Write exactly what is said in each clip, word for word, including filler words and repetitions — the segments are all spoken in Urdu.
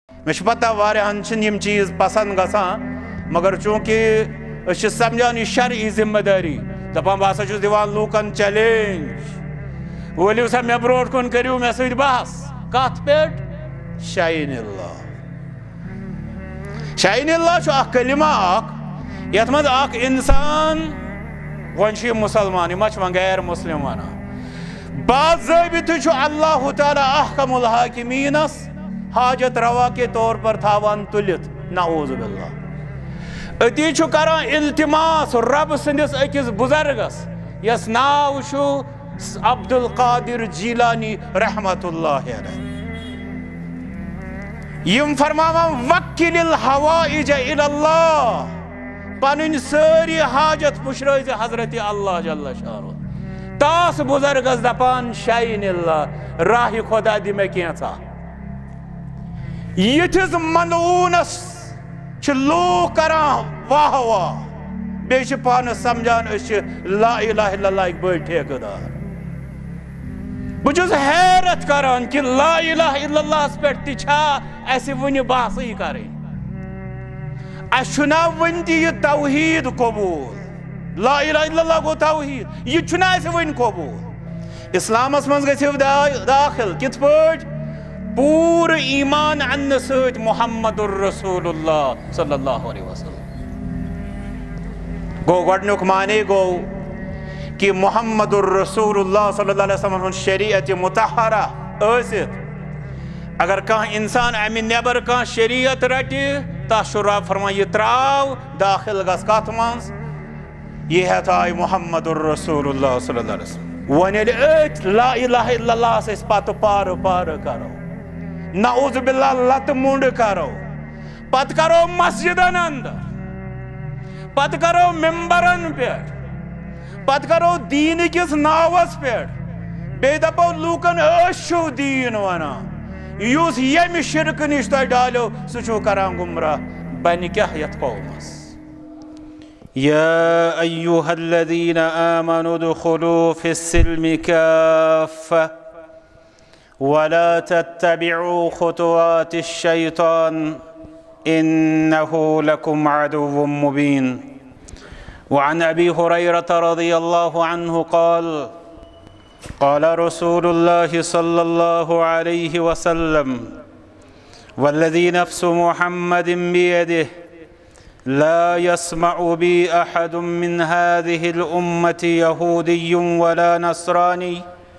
مش پتہ واریاہن چھن یم چیز پسند گژھان مگر چونکہ اس سمجھان یہ شرعی ذمہ داری دپان بہ ہسا چھس دیوان لوکن چیلنج ؤلِو سا مے برونٹھ کُن کٔرِو مے سۭتۍ بحث کتھ پٮ۪ٹھ شاہین اللہ شاہین اللہ چھُ اکھ کلمہ اکھ یتھ منٛز اکھ انسان وۄنۍ چھُ یہِ مُسلمان یہِ ما چھُ وۄنۍ غیر مسلم ونان باضٲبطہٕ چھُ اللہ تعالیٰ احکم الحاکمینس حاجت روا کے طور پر تھاوان تُلِتھ نعوذ باللہ اتی چھُ کران التماس رب سندس أکِس بزرگس یس ناو چھُ عبد القادر جیلانی رحمت اللہ علیہ یم فرماوان وکل الحوائج الی اللہ پنن ساری حاجت پشرٲزِ حضرت اللہ جل شانہ تاس بزرگس دپان شاہین اللہ راہ خدا دِ مے کینژھا یتھس ملعونس چھ لوک کران واہ واہ بیٚیہِ چھِ پانس سمجھان أسۍ چھِ لا الہ الا اللہ اکھ بٔڑۍ ٹھیکہٕ بہٕ چھُس حیرت کران کہ لا الہ الا اللہ پٮ۪ٹھ تہِ چھا اسہِ وُنہِ بحثٕے کرٕنۍ اسہِ چھُنا وُنہِ تہِ یہِ توحید قبوٗل لا الہ الا اللہ گوٚو توحید یہِ چھُنا اسہِ وُنہِ قبوٗل اسلامس منٛز گٔژھِو داخل کِتھ پٲٹھۍ پوٗرٕ ایمان اننہٕ سۭتۍ محمد الرسول اللہ صلی اللہ علیہ وسلم گوٚو گۄڈنیُک معنے گوٚو کہ محمد الرسول اللہ صلی اللہ علیہ وسلم ہُنٛد شریعت مطہرہ ٲسِتھ اگر کانٛہہ انسان امہِ نٮ۪بر کانٛہہ شریعت رٹہِ تتھ چھُ رب فرمان یہِ تراو داخل گژھ کتھ منٛز یہِ ہٮ۪تھ آے محمد الرسول اللہ صلی اللہ علیہ وسلم وۄنۍ ییٚلہِ أتھۍ لا الہ الا اللہس أسۍ پتہٕ پارٕ پارٕ کرو نعوذ باللہ لتہٕ مُنڈ کرو پتہٕ کرو مسجدن اندر پتہٕ کرو ممبرن پٮ۪ٹھ پتہٕ کرو دیٖن کِس ناوس پٮ۪ٹھ بیٚیہِ دپو لوٗکن أسۍ چھِو دیٖن ونان یُس ییٚمہِ شرکہٕ نِش تۄہہِ ڈالیو سُہ چھُو کران گمراہ بنہِ کیٛاہ یتھ قومس يا أيها الذين آمنوا ادخلوا في السلم كافة ولا تتبعوا خطوات الشيطان إنه لكم عدو مبين وعن أبي هريرة رضي الله عنه قال قال رسول الله صلى الله عليه وسلم والذي نفس محمد بيده لا يسمع بي أحد من هذه الأمة يهودي ولا نصراني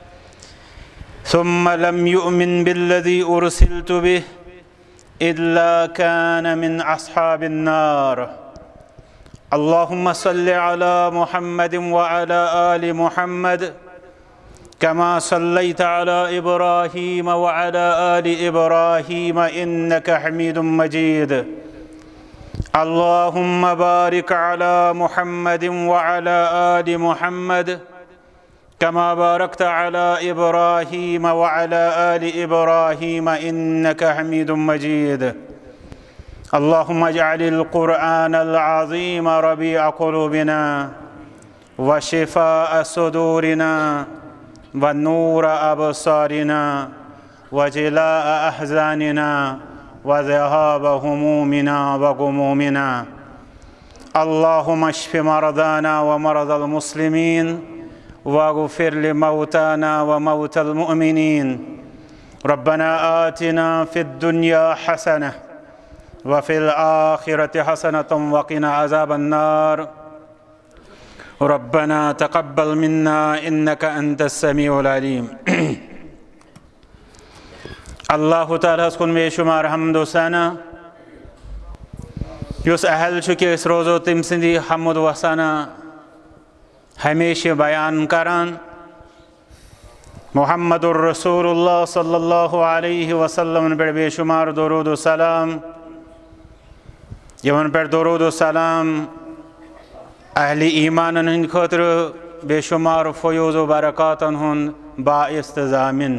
ثم لم يؤمن بالذي أرسلت به إلا كان من أصحاب النار اللهم صل على محمد وعلى آل محمد كما صليت على إبراهيم وعلى آل إبراهيم إنك حميد مجيد اللهم بارك على محمد وعلى آل محمد كما باركت على إبراهيم وعلى آل إبراهيم إنك حميد مجيد اللهم اجعل القرآن العظيم ربيع قلوبنا وشفاء صدورنا ونور أبصارنا وجلاء أحزاننا وذهاب همومنا وغمومنا اللهم اشف مرضانا ومرضى المسلمين واغفر لموتانا وموتى المؤمنين ربنا آتنا في الدنيا حسنة وفي الآخرة حسنة وقنا عذاب النار ربنا تقبل منا إنك أنت السميع العليم اللہ تعالیٰ کن بے شمار حمد و ثنا یس اہل کہ اس روزو تم سندی حمد و ثنا ہمیشہ بیان کران محمد الرسول اللہ صلی اللہ علیہ وسلم پہ بے شمار درود و سلام یمن پہ درود و سلام اہل ایمان ہند خاطر بے شمار فیوز و برکاتن ہند باعث ضامن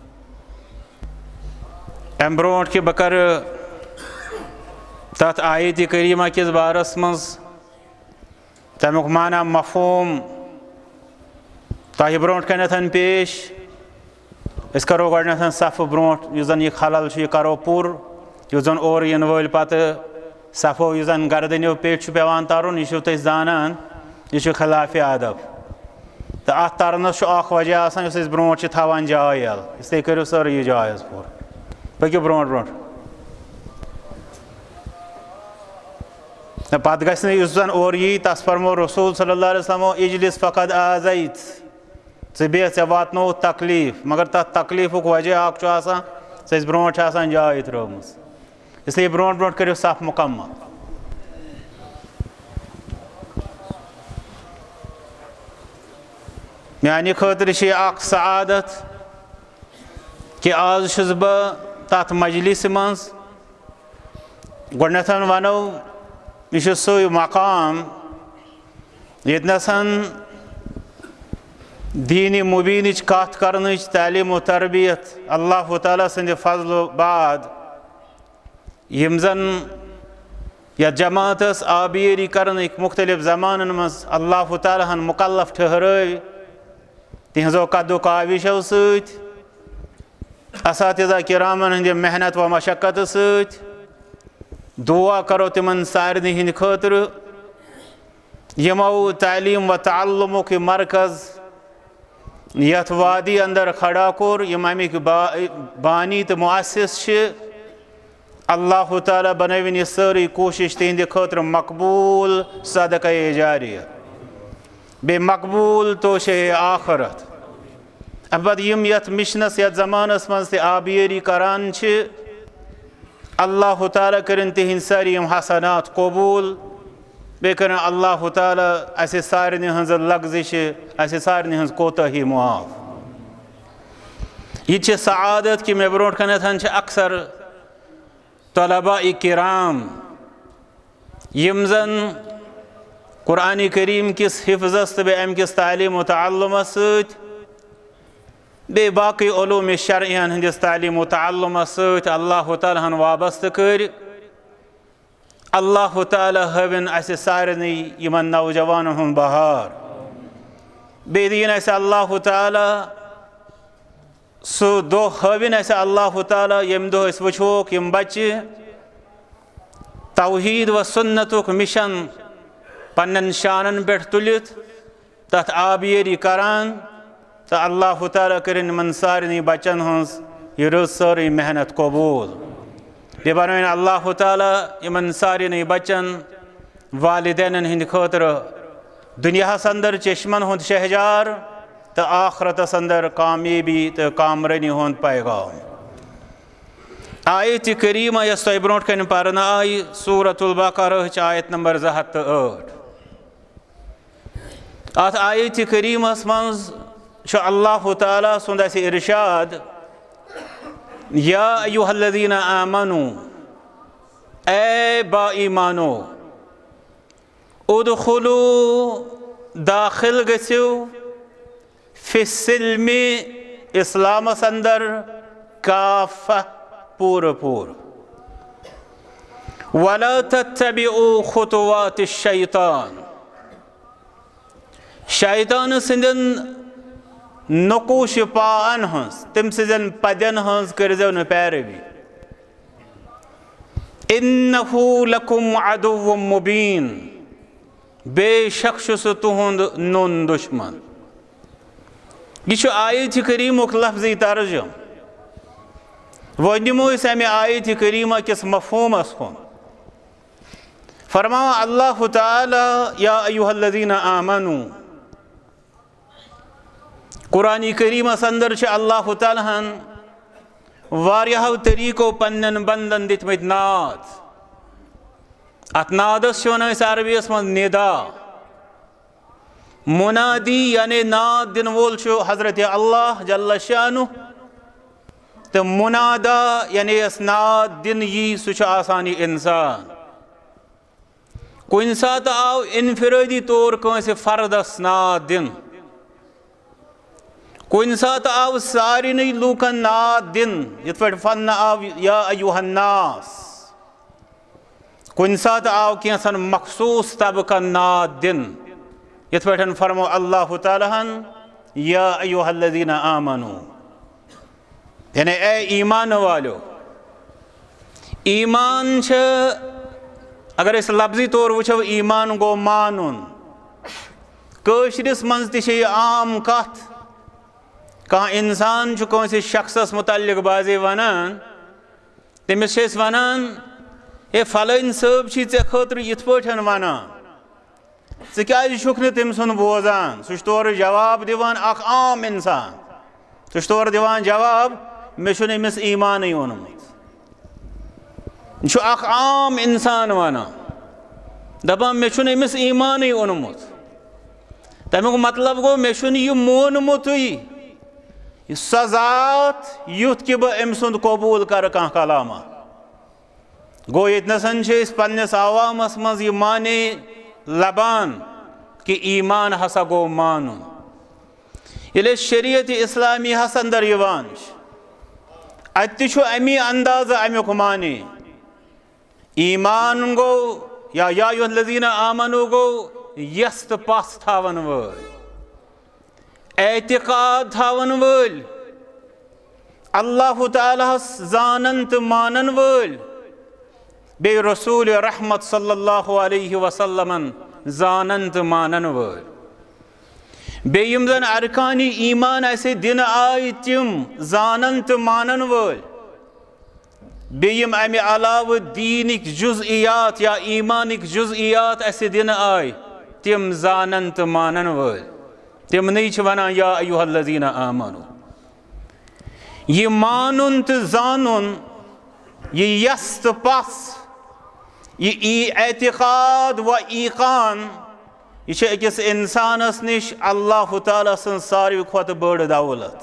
ام برونٹ کہ بکر تات آیت کریمہ کس بارس مز تمیک معنی مفہوم تہ برونٹ کنتھن پیش اس کرو گۄڈنیتھ صف برونٹ یُس زن یہ خلل یہ کرو پور یُس زن اور یِنہٕ وٲلۍ پتہٕ صفو یُس زن گردنیو پیٚٹھۍ چھُ پیٚوان ترُن یہِ چھُو تُہۍ زانان یہِ چھُ خِلافِ ادب تہٕ اتھ ترنس چھُ اکھ وجہ آسان یُس أسۍ برونٛٹھ چھِ تھاوان جاے یَلہٕ اِسلیے کٔرِو سٲرٕے یہِ جاے حظ پوٗرٕ پٔکِو برونٛٹھ برونٛٹھ پتہٕ گژھِ نہٕ یُس زن اورٕ یی تس فرمو رسوٗل صلی اللہ علیہ وسلمو اجلس فقط آزیت ژٕ بیٚہہ ژےٚ واتنووُتھ تکلیٖف مگر تتھ تکلیٖفُک وجہ اکھ چھُ آسان ژٕ ٲسۍ برونٛٹھ چھِ آسان جاے ترٲومٕژ اسلیے برونٛٹھ برونٛٹھ کٔرِو صف مُکمل میانہِ خٲطرٕ چھِ یہِ اکھ سعادت کہِ آز چھُس بہٕ تتھ مجلسہِ منٛز گۄڈنٮ۪تھ ونو یہِ چھُ سُے مقام ییٚتنس دیٖنِ مُبیٖنٕچ کتھ کرنٕچ تعلیٖم و تربیت اللہ تعالیٰ سٕنٛدِ فضلو بعد یِم زن یتھ جماعتس آبیٲری کرنٕکۍ مختلف زمانن منٛز اللہ تعالیٰ ہن مُکلف ٹھہرٲے تِہنٛزو قدو کاوِشو سۭتۍ اساتذہ کرامن ہٕنٛدِ محنت و مشقتہٕ سۭتۍ دعا کرو تِمن سارنٕے ہٕنٛدِ خٲطرٕ یِمو تعلیٖم و تعلُمُک یہِ مرکز یتھ وادی اندر کھڑا کوٚر یِم امِکۍ با بانی تہٕ مؤسِس چھِ اللہ تعالیٰ بنٲوِن یہِ سٲرٕے کوٗشش تِہنٛدِ خٲطرٕ مقبوٗل صدقے جاریہ بیٚیہِ مقبوٗل توشے آخرت اَمہِ پتہٕ یِم یتھ مِشنس یتھ زمانس منٛز تہِ آبیٲری کران چھِ اللہ تعالیٰ کٔرِنۍ تِہنٛدۍ سٲری یِم حسنات قبوٗل بیٚیہِ کٔرِنۍ اللہ تعالیٰ اسہِ سارنٕے ہٕنٛزٕ لغزشہِ اسہِ سارنٕے ہٕنٛز کوتٲہی معاف یہِ تہِ چھِ سعادت کہِ مےٚ برونٛٹھ کنٮ۪تھ چھِ اکثر طلباء کرام یِم زن قرآنِ کریم کِس حفظس تہٕ بیٚیہِ امہِ کِس تعلیٖم و تعلُمس سۭتۍ بیٚیہِ باقٕے علوٗمِ شرعین ہٕنٛدِس تعلیٖم و تعلُمس سۭتۍ اللہ تعالیٰ ہن وابستہٕ کٔرۍ اللہ تعالیٰ ہٲوِن اسہِ سارنٕے یِمن نوجوانن ہُنٛد بہار بیٚیہِ دِیِن اسہِ اللہ تعالیٰ سُہ دۄہ ہٲوِن اسہِ اللہ تعالیٰ ییٚمہِ دۄہ أسۍ وٕچھوکھ یِم بچہِ توحیٖد و سُنتُک مِشن پننٮ۪ن شانن پٮ۪ٹھ تُلِتھ تتھ آبیٲری کران تہٕ اللہ تعالیٰ کٔرِنۍ یِمن سارنٕے بچن ہٕنٛز یہِ رٕژ سٲرٕے محنت قبوٗل بیٚیہِ بنٲوِن اللہ تعالیٰ یِمن سارنٕے بچن والدینن ہٕنٛدِ خٲطرٕ دُنیاہس اندر چشمن ہُنٛد شہجار تہٕ آخرتس اندر کامیٲبی تہٕ کامرٲنی ہُنٛد پیغام آیتِ کریٖمہ یۄس تۄہہِ برونٛٹھ کنہِ پرنہٕ آیہِ سورۃ البقرہٕچ آیت نمبر زٕ ہتھ تہٕ ٲٹھ اتھ آیتِ کریٖمس منٛز چھُ اللہ تعالیٰ سُنٛد اسہِ ارشاد یا ایُہا الذیٖنَ آمنوٗ اے با ایٖمانو اُدخُلوٗ داخل گٔژھِو فی السِلمِ اسلامس اندر کافہ پوٗرٕ پوٗرٕ وَلَا تَتَّبِعُوا خُطُوَاتِ الشَّیطان شیطان سٕنٛدٮ۪ن نقوٗشہِ پاہن ہٕنٛز تٔمۍ سٕنٛزٮ۪ن پدٮ۪ن ہٕنٛز کٔرۍزیو نہٕ پیروی اِنَّہُ لَکُم عَدُوٌّ مُبیٖن بے شک چھُ سُہ تُہُنٛد نوٚن دُشمن یہِ چھُ آیتِ کریٖمُک لفظی ترجُم وۄنۍ نِمو أسۍ امہِ آیتِ کریٖمہ کِس مفہوٗمس کُن فرماوان اللہ تعالیٰ یا ایُہا الذیٖنَ آمنوٗ قرآنِ کریٖمس اندر چھِ اللہ تعالیٰ ہن واریاہو طریٖقو پننٮ۪ن بنٛدن دِتمٕتۍ ناد اتھ نادس چھِ ونان أسۍ عربِیس منٛز نِدا مُنادی یعنی ناد دِنہٕ وول چھُ حضرتِ اللہ جل شانُہ تہٕ مُنادا یعنی یس ناد دِنہٕ یی سُہ چھُ آسان یہِ انسان کُنہِ ساتہٕ آو انفرٲدی طور کٲنٛسہِ فردس ناد دِنہٕ کُنہِ ساتہٕ آو سارنٕے لوٗکن ناد دِنہٕ یِتھ پٲٹھۍ وننہٕ آو یا ایُہا الناس کُنہِ ساتہٕ آو کینٛژن مخصوٗص طبقن ناد دِنہٕ یِتھ پٲٹھۍ فرمو اللہ تعالیٰ ہن یا ایُہا الذیٖنَ آمنوٗ یعنی اے ایٖمان والیو ایمان چھ اگر اس لفظی طور وچھو ایمان گو مانن کشرس منز تہ یہ عام کت کان انسان چھ کونسی شخصس متعلق بازی ونان تمس چھ اس ونان اے فلائن صاحب چھ ژے خاطر یتھ پٲٹھۍ ونان ژٕ کیازِ چھُکھ نہٕ تٔمۍ سُنٛد بوزان سُہ چھُ تورٕ جواب دِوان اکھ عام انسان سُہ چھُ تورٕ دِوان جواب مےٚ چھُنہٕ أمِس ایمانٕے اوٚنمُت یہِ چھُ اکھ عام انسان ونان دپان مےٚ چھُنہٕ أمِس ایمانٕے اوٚنمُت تمیُک مطلب گوٚو مےٚ چھُنہٕ یہِ مونمُتٕے یہِ سۄ ذات یُتھ کہِ بہٕ أمۍ سُنٛد قبوٗل کرٕ کانٛہہ کلامہ گوٚو ییٚتنَسَن چھِ أسۍ پننِس عوامس منٛز یہِ معنے لبان کہ ایمان ہسا گو مانن ییٚلہِ أسۍ شریعت اسلامی ہس اندر یوان اتہِ تہِ چھُ امی اندازٕ امیُک معنے ایمان گوٚو یا یا ایُہا الذین آمنو گوٚو یس تہٕ پژھ تھاون وٲلۍ اعتقاد تھاون وٲلۍ اللہ تعالیٰ ہس زانن تہٕ مانن وٲلۍ بیٚیہِ رسول رحمت صلی اللہ علیہ وسلمن زانن تہٕ مانن وٲلۍ بیٚیہِ یِم زن ارکانِ ایمان اسہِ دِنہٕ آیہِ تِم زانن تہٕ مانن وٲلۍ بیٚیہِ یِم امہِ علاوٕ دیٖنٕکۍ جُزئیات یا ایمانٕکۍ جُزئیات اسہِ دِنہٕ آیہِ تِم زانن تہٕ مانن وٲلۍ تِمنٕے چھِ ونان یا ایُہا الذین آمنو یہِ مانُن تہٕ زانُن یہِ یس تہٕ پژھ یہ اعتقاد و ایقان یہ اکس انسانس نش اللہ تعالیٰ سن ساروی کھوتہ بڑ دولت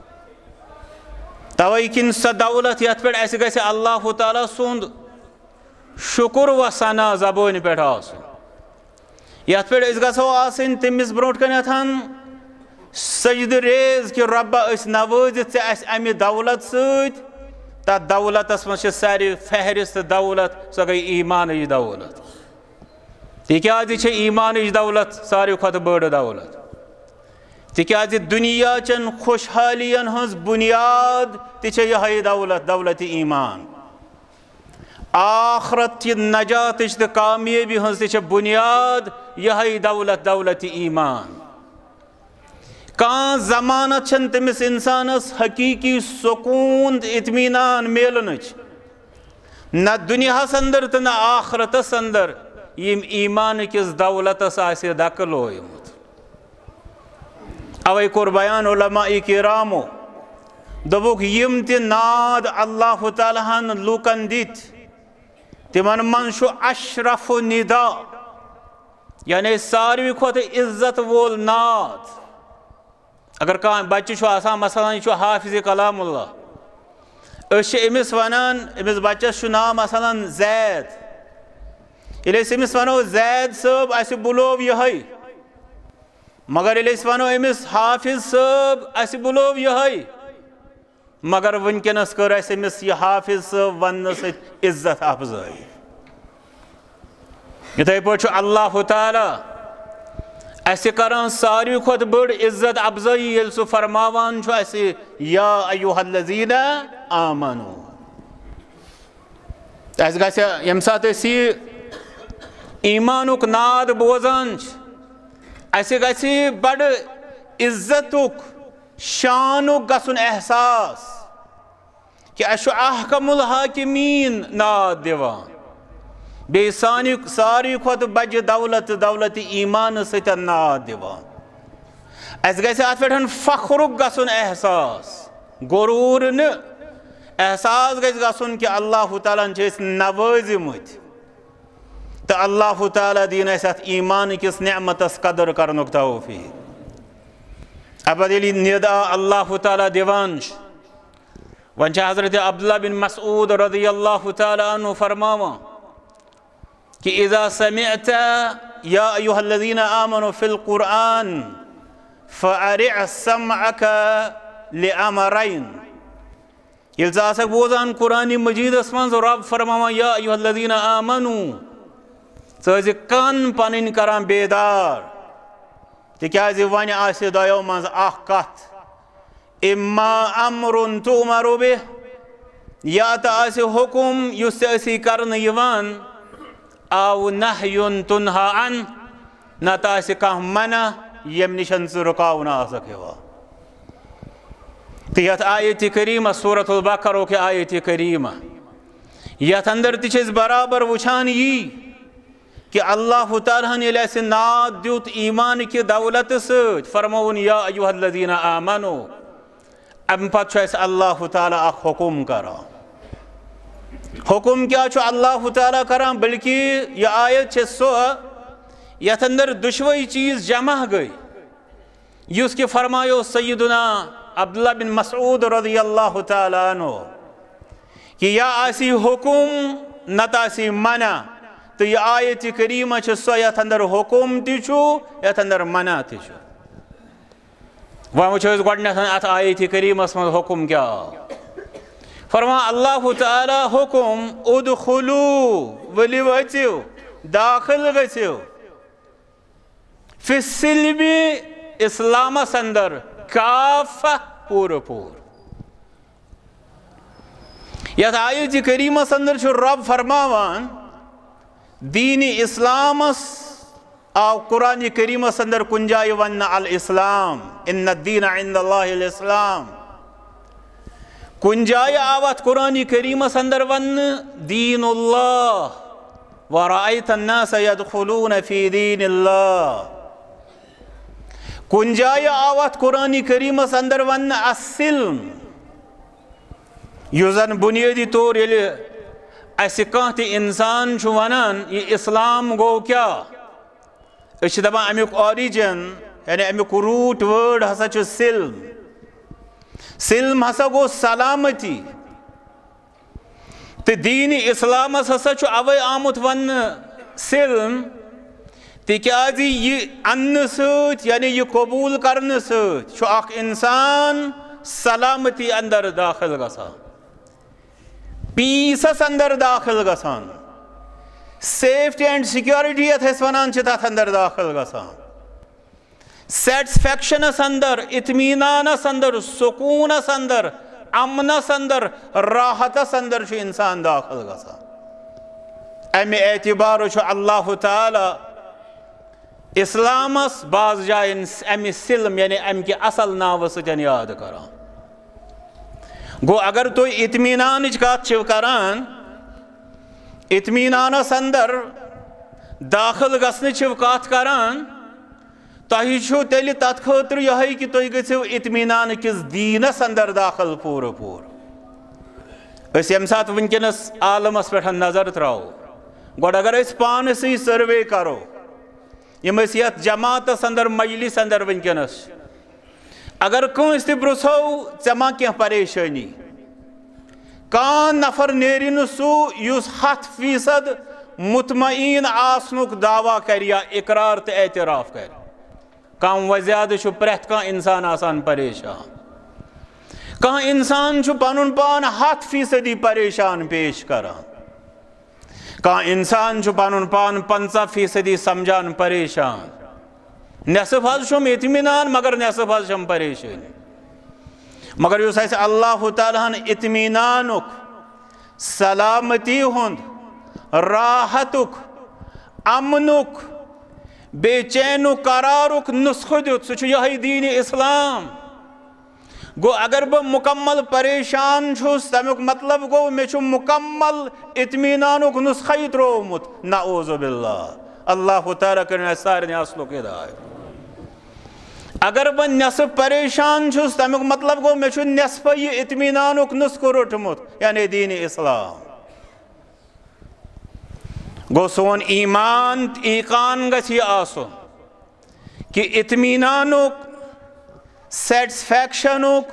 توے کن سہ دولت یت پہ اس گژھِ اللہ تعالیٰ سند شکر و ثنا زبان پہ آسن یت پہ اس گژھو آسن تمس برونٹ کنتھن سجد ریز کہ ربا اس نوازت ژے اس امہ دولت ست تر دولتس مز ساری فہرست دولت سو گئی ایمان دولت تکیازِ چھِ ایمانٕچ دولت ساروی کھۄتہٕ بٔڑ دولت تکیازِ دنیا چن خوشحالین ہنز بنیاد تہِ چھِ یِہے دولت دولت ایمان آخرت چہِ نجاتٕچ تہٕ کامیٲبی ہنز تہِ چھِ بنیاد یِہے دولت دولت ایمان کان ضمانت چھن تمس انسانس حقیقی سکون اطمینان میلنچ نہ دنیاہس اندر تو نہ آخرتس اندر یم ایمان کس دولتس آسہِ دکہ لویمت اوے کور بیان علماء کرامو دوبک یم تہ ناد اللہ تعالیٰ ہن لوکن دت تمن من چھُ اشرف ندا یعنی ساروی کھۄتہٕ عزت وول ناد اگر کان بچہ چھُ آسان مثلا یہ حافظ کلام اللہ اس امس ونان امس بچس چھُ ناو مثلا زید ییٚلہِ أسۍ أمِس ونو زید صٲب اسہِ بُلوو یِہے مگر ییٚلہِ أسۍ ونو أمِس حافظ صٲب اسہِ بُلوو یِہے مگر ونکیٚنس کٔر اسہِ أمِس یہِ حافظ صٲب وننہٕ سۭتۍ عزت افضٲیی یِتھے پٲٹھۍ چھُ اللہ تعالیٰ اسہِ کران ساروی کھۄتہٕ بٔڑ عزت افضٲیی ییٚلہِ سُہ فرماوان چھُ اسہِ یا ایُہا الذین آمنو اسہِ گژھِ ییٚمہِ ساتہٕ أسۍ یہِ ایمانُک ناد بوزان چھِ اسہِ گژھِ بڑٕ عزتُک شانُک گژھُن احساس کہ اسہِ چھُ احکم الحاکمیٖن ناد دِوان بیٚیہِ سانہِ ساروی کھۄتہٕ بجہِ دولت دولت ایمان سۭتۍ ناد دِوان اسہِ گژھِ اتھ پٮ۪ٹھ فخرُک گژھُن احساس غروٗر نہٕ احساس گژھِ گژھُن کہ اللہ تعالیٰ ہن چھِ أسۍ نوٲزِمٕتۍ تہٕ اللہ تعالیٰ دِیِن اسہِ اتھ ایمان کِس نعمتس قدر کرنُک توفیٖق اب ییٚلہِ ندا اللہ تعالیٰ دِوان چھُ وۄنۍ چھِ حضرت عبداللہ بن مسعود رضی اللہ تعالیٰ عنہ فرماوان کہ اذا سمعت یا ایُہا الذین آمنوا فی القرآن فأرع سمعک لأمرین ییٚلہِ ژٕ آسکھ بوزان قرآنِ مجیدس منٛز رب فرماوان یا ایُہا الذین آمنو ژٕ ٲسۍ کن پنٕنۍ کران بیدار تِکیازِ وۄنۍ آسہِ دۄیو منٛز اکھ کتھ اما امرٌ تُؤمرُ بِہ یا تہ حکم یس اسی کرن یوان او نہیون تنہا عن نتہ کانٛہہ منع یم نشن ژٕ رکاوُن آسکھ یوان تہ یتھ آیت کریمہ سورۃ البقرہ کہ آیت کریمہ یتھ اندر تہ برابر وچھان یہ کہ اللہ تعالیٰ ہن ییٚلہِ اسہِ ناد دیُت ایمان کہ دولت سۭتۍ فرموُن یا ایُہا الذین آمنو امہ پتہٕ چھُ اسہِ اللہ تعالیٰ اکھ حکم کران حکم کیا چھُ اللہ تعالیٰ کران بلکہ یہ آیت چھِ سۄ یتھ اندر دشوئی چیز جمع گئی یس کہ فرمایو سیدنا عبداللہ بن مسعود رضی اللہ تعالیٰ عنہ کہ یا آسی حکم نتہ آسی منع تو یہ آیت کریمہ چھ سو یتھ اندر حکم تہ چھُ یتھ اندر منع تہ چھُ وۄنۍ وٕچھو أسۍ گۄڈنٮ۪تھ اتھ آیت کریمس منٛز حکم کیا فرما اللہ تعالیٰ حکم ادخلوا ؤلِو أژِو داخل گژھِو فی السلم اسلامس اندر کافہ پورٕ پور یتھ آیت کریمس اندر چھُ رب فرماوان دین اسلامس آو قرآن کریمس اندر کن جائے ون الاسلام ان الدین عند اللہ الاسلام کن جائے آوت قرآن کریمس اندر ون دین اللہ ورأیت الناس يدخلون فی دین اللہ کن جائے آوت قرآن کریمس اندر ون السلم یوزن بنیادی طور یلی ایسے کانت انسان چھو ونان یہ اسلام گو کیا اس دبا امیک اوریجن یعنی امیک روٹ ورڈ ہسا چھو سلم سلم ہسا گو سلامتی تی دین اسلام ہسا چھو اوے آمت ون سلم تی کیا جی یہ ان سوچ یعنی یہ قبول کرن سوچ چھو اخ انسان سلامتی اندر داخل گسا پیسس اندر داخل گسان سیفٹی اینڈ سیکیورٹی یتھ ونان چھ تتھ اندر داخل گسان سیٹسفیکشنس اندر اطمینانس اندر سکونس اندر امنس اندر راحتس اندر چھ انسان داخل گسان امی اعتبار چھ اللہ تعالی اسلامس بعض جائن امی سلم یعنی ام کی اصل ناو سۭتۍ یاد کران گو اگر تو اطمینان کات چھو کران اطمینانس اندر داخل گسن چھو کات کران تہی چھو تیلی تت خاطر یہ کہ تو گژھو اطمینان کس دینس اندر داخل پور پور اس یم سات ونکنس عالمس پہ نظر تراو گوڑ اگر اس پانسی سروے کرو یم اس یت جماعتس اندر مجلس اندر ونکنس اگر کنس تہ پرژھو ژےٚ ما کینٛہہ پریشانی کان نفر نیرِ نہٕ سُہ یُس ہتھ فیصد مطمئن آسنُک دعویٰ کرِ یا اقرار تہٕ اعتراف کرِ کم و زیادٕ چھُ پرٛٮ۪تھ کانٛہہ انسان آسان پریشان کانٛہہ انسان چھُ پنُن پان ہتھ فیصدی پریشان پیش کران کانٛہہ انسان چھُ پنُن پان پنژاہ فیصدی سمجھان پریشان نصف حظ چھُم اطمینان مگر نصف حظ چھم پریشانی مگر یُس اسہِ اللہ تعالیٰ ہن اطمینانُک سلامتی ہُنٛد راحتُک امنُک بے چینُک قرارُک نسخہٕ دیُت سُہ چھُ یِہوٚے دیٖنِ اِسلام گو اگر بہٕ مکمل پریشان چھُس تمیُک مطلب گوٚو مےٚ چھُ مکمل اطمینانُک نسخہٕ ترٛوومُت نعوذ باللہ اللہ تعالیٰ کٔرِنۍ اَسہِ سارنٕے اصلُک ہدایت اگر بہٕ نٮ۪صف پریشان چھُس تمیُک مطلب گوٚو مےٚ چھُ نٮ۪صفہٕ یہِ اطمینانُک نسخہٕ روٚٹمُت یعنی دیٖنِ اِسلام گوٚو سون ایمان ایقان گژھِ یہِ آسُن کہ اطمینانُک سیٹسفیکشنُک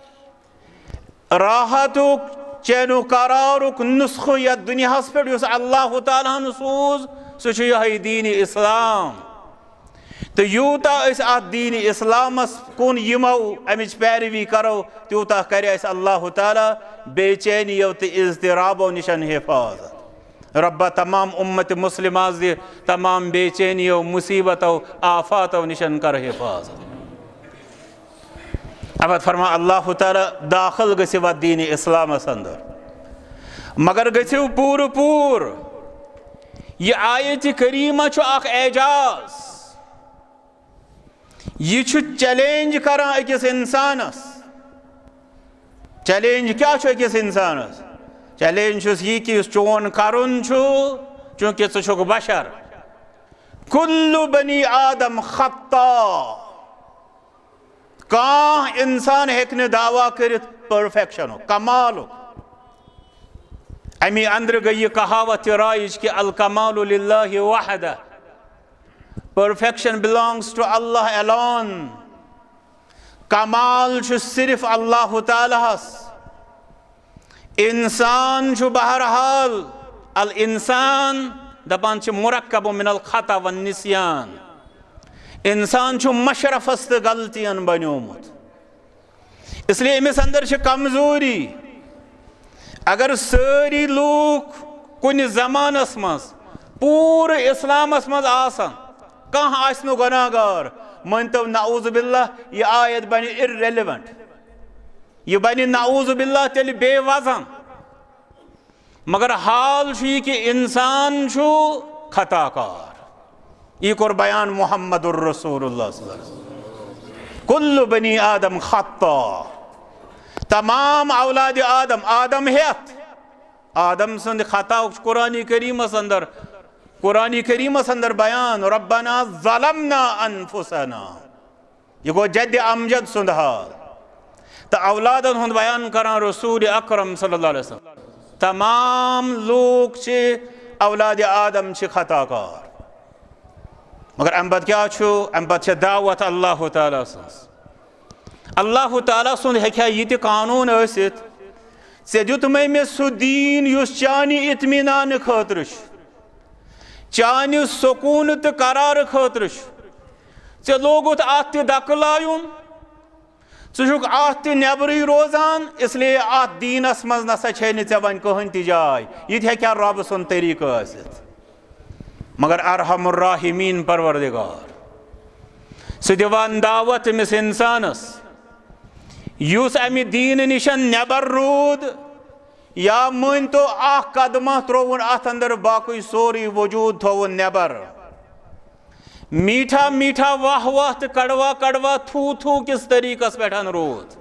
راحتُک چینُ قرارُک نسخہٕ یتھ دُنیاہس پٮ۪ٹھ یُس اللہ تعالیٰ ہن سوٗز سُہ چھُ یِہوٚے دیٖنِ اِسلام تہٕ یوٗتاہ أسۍ اَتھ دیٖنِ اِسلامس کُن یِمو امِچ پیروی کرو تیوٗتاہ کرِ اَسہِ اللہ تعالیٰ بے چینیو تہٕ اضطرابو نِشن حفاظت ربہ تمام امت مسلمہ دِ تمام بے چینیو مصیبتو آفاتو نِشن کر حفاظت اب فرما اللہ تعالیٰ داخل گژھِو اَتھ دیٖنِ اِسلامس اندر مگر گژھِو پوٗرٕ پوٗر یہ آیت کریمہ چھُ اکھ اعجاز یہ چھُ چیلنج کران أکِس انسانس چیلنج کیا چھُ أکِس انسانس چیلنج چھُس یہِ کہِ یُس چون کرُن چھُ چوٗنٛکہِ ژٕ چھُکھ بشر کُلُّ بنی آدم خطا کانٛہہ انسان ہیٚکہِ نہٕ دعوا کٔرِتھ پٔرفیکشنُک کمالُک امی اندر گئی یہ کہاوت رائج کہ الکمال للہ وحدہ perfection belongs to Allah alone کمال چھُ صرف اللہ تعالیٰ ہس انسان چھُ بہرحال الانسان دپان چھِ مرکب من الخطا والنسیان انسان چھُ مشرفس تہٕ غلطین بنیومُت اس لیے أمِس اندر چھِ کمزوری اگر ساری لوک کُنہِ زمانس منٛز پوٗرٕ اسلامس منٛز آسن کانٛہہ آسہِ نہٕ گۄناہ گار مٲنتو نعوذ باللہ یہِ آیت بنہِ irrelevant یہِ بنہِ نعوذ باللہ تیٚلہِ بے وزن مگر حال چھُ یہِ کہِ انسان چھُ خطا کار یہِ کوٚر بیان محمد الرسول اللہ صلی اللہ علیہ وسلم کُلُّ بنی آدم خطا تمام اولاد آدم آدم ہیتھ آدم سند خطا قرآن کریمس اندر قرآن کریمس اندر بیان ربنا ظلمنا انفسنا یہ گو جد امجد سند حال تو اولادن ہند بیان کران رسول اکرم صلی اللہ علیہ وسلم تمام لوگ چھ اولاد آدم چھ خطا کار مگر امبت کیا چھو امبت چھ دعوت اللہ تعالیٰ سنس اللہ تعالیٰ سن ہیکیا یہ تہ قانون ٲسِتھ ژےٚ دیُتمے مےٚ سُہ دیٖن یُس چانہِ اطمینان خٲطرٕ چھُ چانہِ سکوٗن تہٕ قرار خٲطرٕ چھُ ژےٚ لوگُتھ اَتھ تہِ دکہٕ لایُن ژٕ چھُکھ اَتھ تہِ نٮ۪برٕے روزان اسلیے اَتھ دیٖنس منٛز نسا چھے نہٕ ژےٚ وۄنۍ کٕہٕنۍ تہِ جاے یہِ تہِ ہیٚکہِ ہا رۄبہٕ سُنٛد طریٖقہٕ ٲسِتھ مگر ارحم الراحمین پروردگار سُہ دِوان دعوت أمِس انسانس یُس امہِ دیٖنہٕ نِشن نٮ۪بر روٗد یا مٲنتو اکھ قدمہ ترٛووُن اتھ اندر باقٕے سورُے وجوٗد تھووُن نٮ۪بر میٹھا میٹھا واہ واہ تہٕ کڑوا کڑوا تھوٗ تھوٗ کِس طریٖقس پٮ۪ٹھ روٗد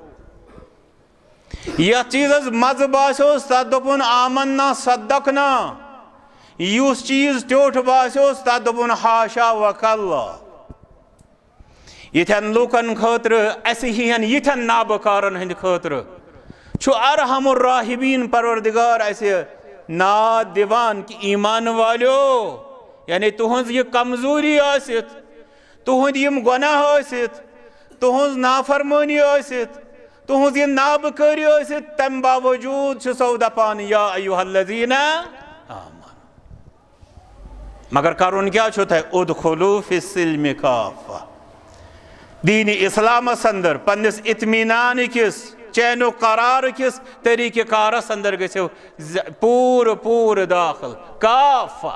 یتھ چیٖزس مزٕ باسیوس تتھ دوٚپُن آمنا صدقنا یُس چیٖز ٹیوٚٹھ باسیوس تتھ دوٚپُن حاشا وکلا یِتھٮ۪ن لوٗکن خٲطرٕ اسہِ ہِوٮ۪ن یِتھٮ۪ن نابکارن ہٕنٛدِ خٲطرٕ چھُ ارحم الراحمین پروردگار اسہِ ناد دِوان کہِ ایمان والیو یعنی تُہنٛز یہِ کمزوری ٲسِتھ تُہنٛدۍ یِم گۄناہ ٲسِتھ تُہنٛز نافرمٲنی ٲسِتھ تُہنٛز یہِ نابکٲری ٲسِتھ تمہِ باوجوٗد چھِ سو دپان یا ایُہا الذیٖنَ آمنوا مگر کرُن کیٛاہ چھُو تۄہہِ اُدخُلوٗ فی السِلمِ کافہ دین اسلامس اندر پنس اطمینان کس چین و قرار کس طریقہ کارس اندر گژھو پور پور داخل کافہ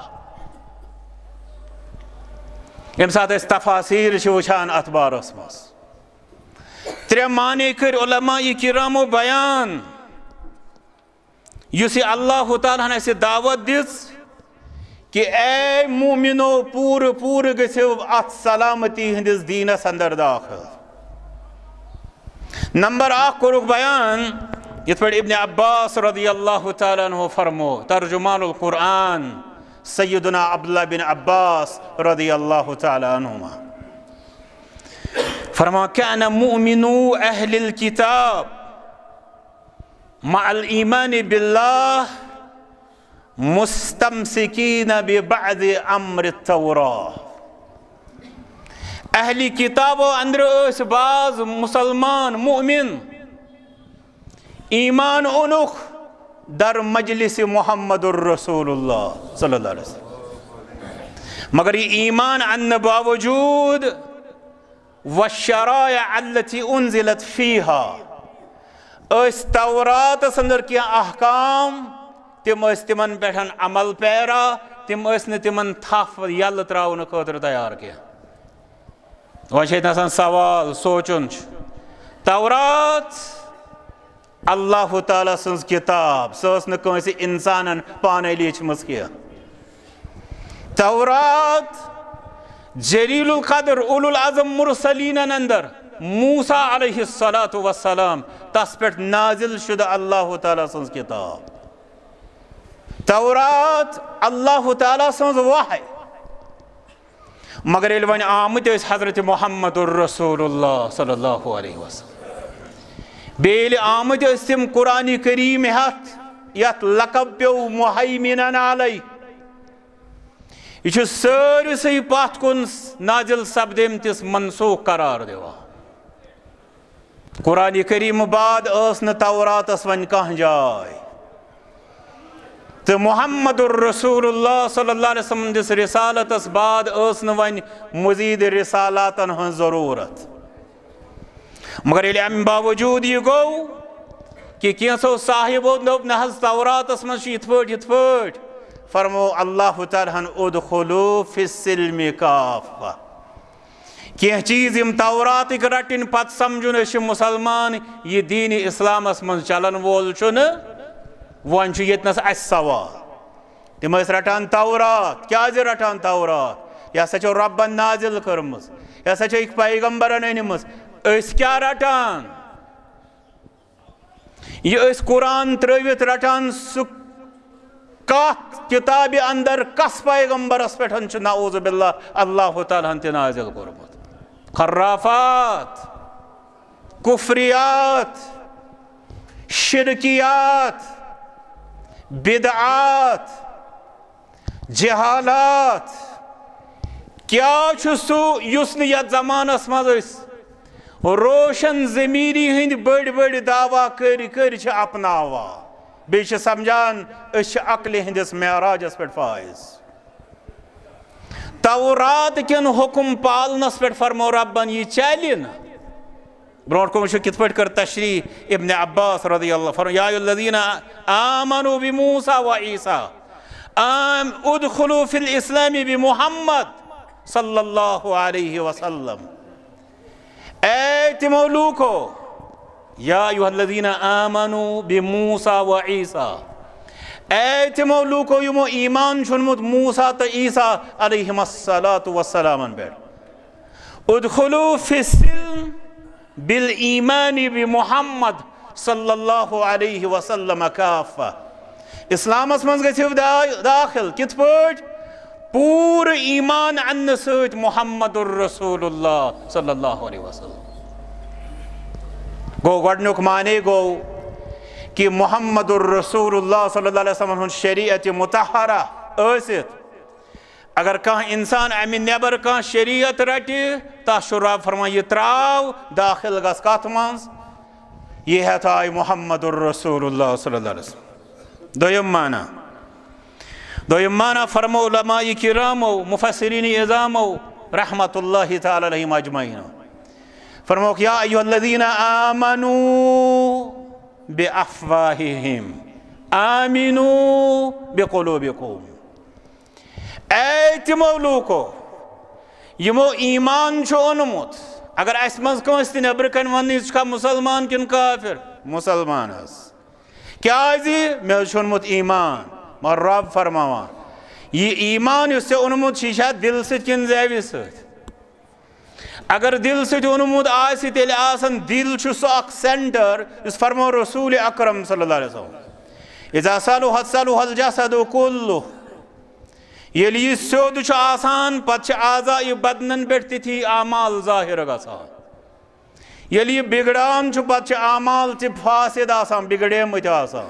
یم سات اس تفاصیل چھ وچھان اتھ بارس مس ترے معنی کر علماء کرامو بیان یُس یہ اللہ تعالیٰ اسہِ دعوت دِژ کہ اے مومنو پور پور گژھو ات سلامتی ہندس دینس اندر داخل نمبر اکھ کوٚرُکھ بیان یتھ پٲٹھۍ ابن عباس رضی اللہ تعالیٰ عنہ فرمو ترجمان القرآن سیدنا عبداللہ بن عباس رضی اللہ تعالیٰ عنہما فرما کان مؤمنو اہل الکتاب مع الایمان باللہ مستمسکین ببعض امر التوراہ اہلی کتابو اندر اس باز مسلمان مؤمن ایمان اونخ در مجلس محمد الرسول اللہ صلی اللہ علیہ وسلم مگر یہ ایمان ان باوجود والشرائع التي انزلت فيها اس تورات اندر کیا احکام تم اس تمن پیٹھن عمل پیرا تم اس نے تمن تھف یل تراؤن خاطر تیار کیا وجہ آسان سوال سوچن تورات اللہ تعالیٰ سنز کتاب سوس نکنسی انسانن پانے لیچ مسکیہ تورات جلیل القدر اولو العظم مرسلین اندر موسیٰ علیہ السلام تس پیٹ نازل شدہ اللہ تعالیٰ سنز کتاب تورات اللہ تعالیٰ سنز وحی مگر علوان آمد اس حضرت محمد الرسول اللہ صلی اللہ علیہ وسلم بیل آمد اس تم قرآن کریم ہاتھ یت لقب پیو محیمنن علی یہ سر سی پات کن نازل سپدیم تس منسوخ قرار دیوا قرآن کریم بعد اس ن تورات اس ون کہاں جائے تو محمد الرسول اللہ صلی اللہ علیہ وسلم جس رسالت اس بعد اس ن ون مزید رسالاتن ہن ضرورت مگر علم باوجود یہ گو کہ کینسو صاحبو نوب نحض تورات اس من شیت پھٹ یت پھٹ فرمو اللہ تعالیٰ ادخلو فی السلم کافہ کیا چیز ام تورات ایک رٹن پت سمجھن اس مسلمان یہ دین اسلام اس من چلن وول چن وان چھ یتنس اس سوال تم اس رٹان تورات کیا جی رٹان تورات یا سچو ربن نازل کرمز یا سچو ایک پیغمبرن اینمز اس کیا رٹان یہ اس قرآن ترویت رٹان سک کات کتاب اندر کس پیغمبر اس پیٹھن چھ نعوذ باللہ اللہ تعالیٰ ہنتی نازل کرمت خرافات کفریات شرکیات بدعات جہالات کیا چھ سو یسن یت زمان اس مزس روشن ضمیری ہند بڑ بڑ دعویٰ کر کر چھ اپناوا بیچ سمجھان اس عقل ہندس معراج اس پر فائز تورات کن حکم پالنس پر فرمو ربن یہ چالین برونٹ کو مجھے کت پر کر تشریح ابن عباس رضی اللہ فرمو یا الذین آمنوا بموسیٰ و عیسیٰ آم ادخلوا فی الاسلام بمحمد صلی اللہ علیہ وسلم اے تمولوکو یا ایوہ الذین آمنوا بموسیٰ و عیسیٰ اے تمولوکو یمو ایمان شنمت موسیٰ تا عیسیٰ علیہم السلام بیٹ ادخلوا فی السلم بالایمان بمحمد صلی اللہ علیہ وسلم کافہ اسلام اس منز گئی داخل کت پوٹ پور ایمان عن سوچ محمد الرسول اللہ صلی اللہ علیہ وسلم گو گوڑنک مانے گو کہ محمد الرسول اللہ صلی اللہ علیہ وسلم شریعت متحرہ ایسیت اگر کہاں انسان امین نیبر کہاں شریعت رٹی تا شراب فرمائے یہ تراو داخل گس کاتمانز یہ ہے تائی محمد الرسول اللہ صلی اللہ علیہ وسلم دویم معنی دویم معنی فرمو علماء کرام و مفسرین اعظام و رحمت اللہ تعالی علیہم اجمعین فرمو کہ یا ایوہ الذین آمنوا بافواہہم آمنوا بقلوبکم اے تمو لوکو یمو ایمان چھو انمت اگر اس منز کنستی نبرکن ونی چکا مسلمان کن کافر مسلمان اس کیا جی میں چھنمت ایمان مر رب فرماوان یہ ایمان اس سے انمت شیشہ دل سے کن زیوی سے اگر دل سے انمت آسی تیلے آسن دل چھو سو اک سینٹر اس فرمو رسول اکرم صلی اللہ علیہ وسلم اذا سالو حد سالو حل جسدو کلو یہ لیے سود چھو آسان پتش آزائی بدنن بیٹھتی تھی آمال ظاہر گسان یہ لیے بگڑان چھو پتش آمال تی فاسد آسان بگڑے مجھ آسان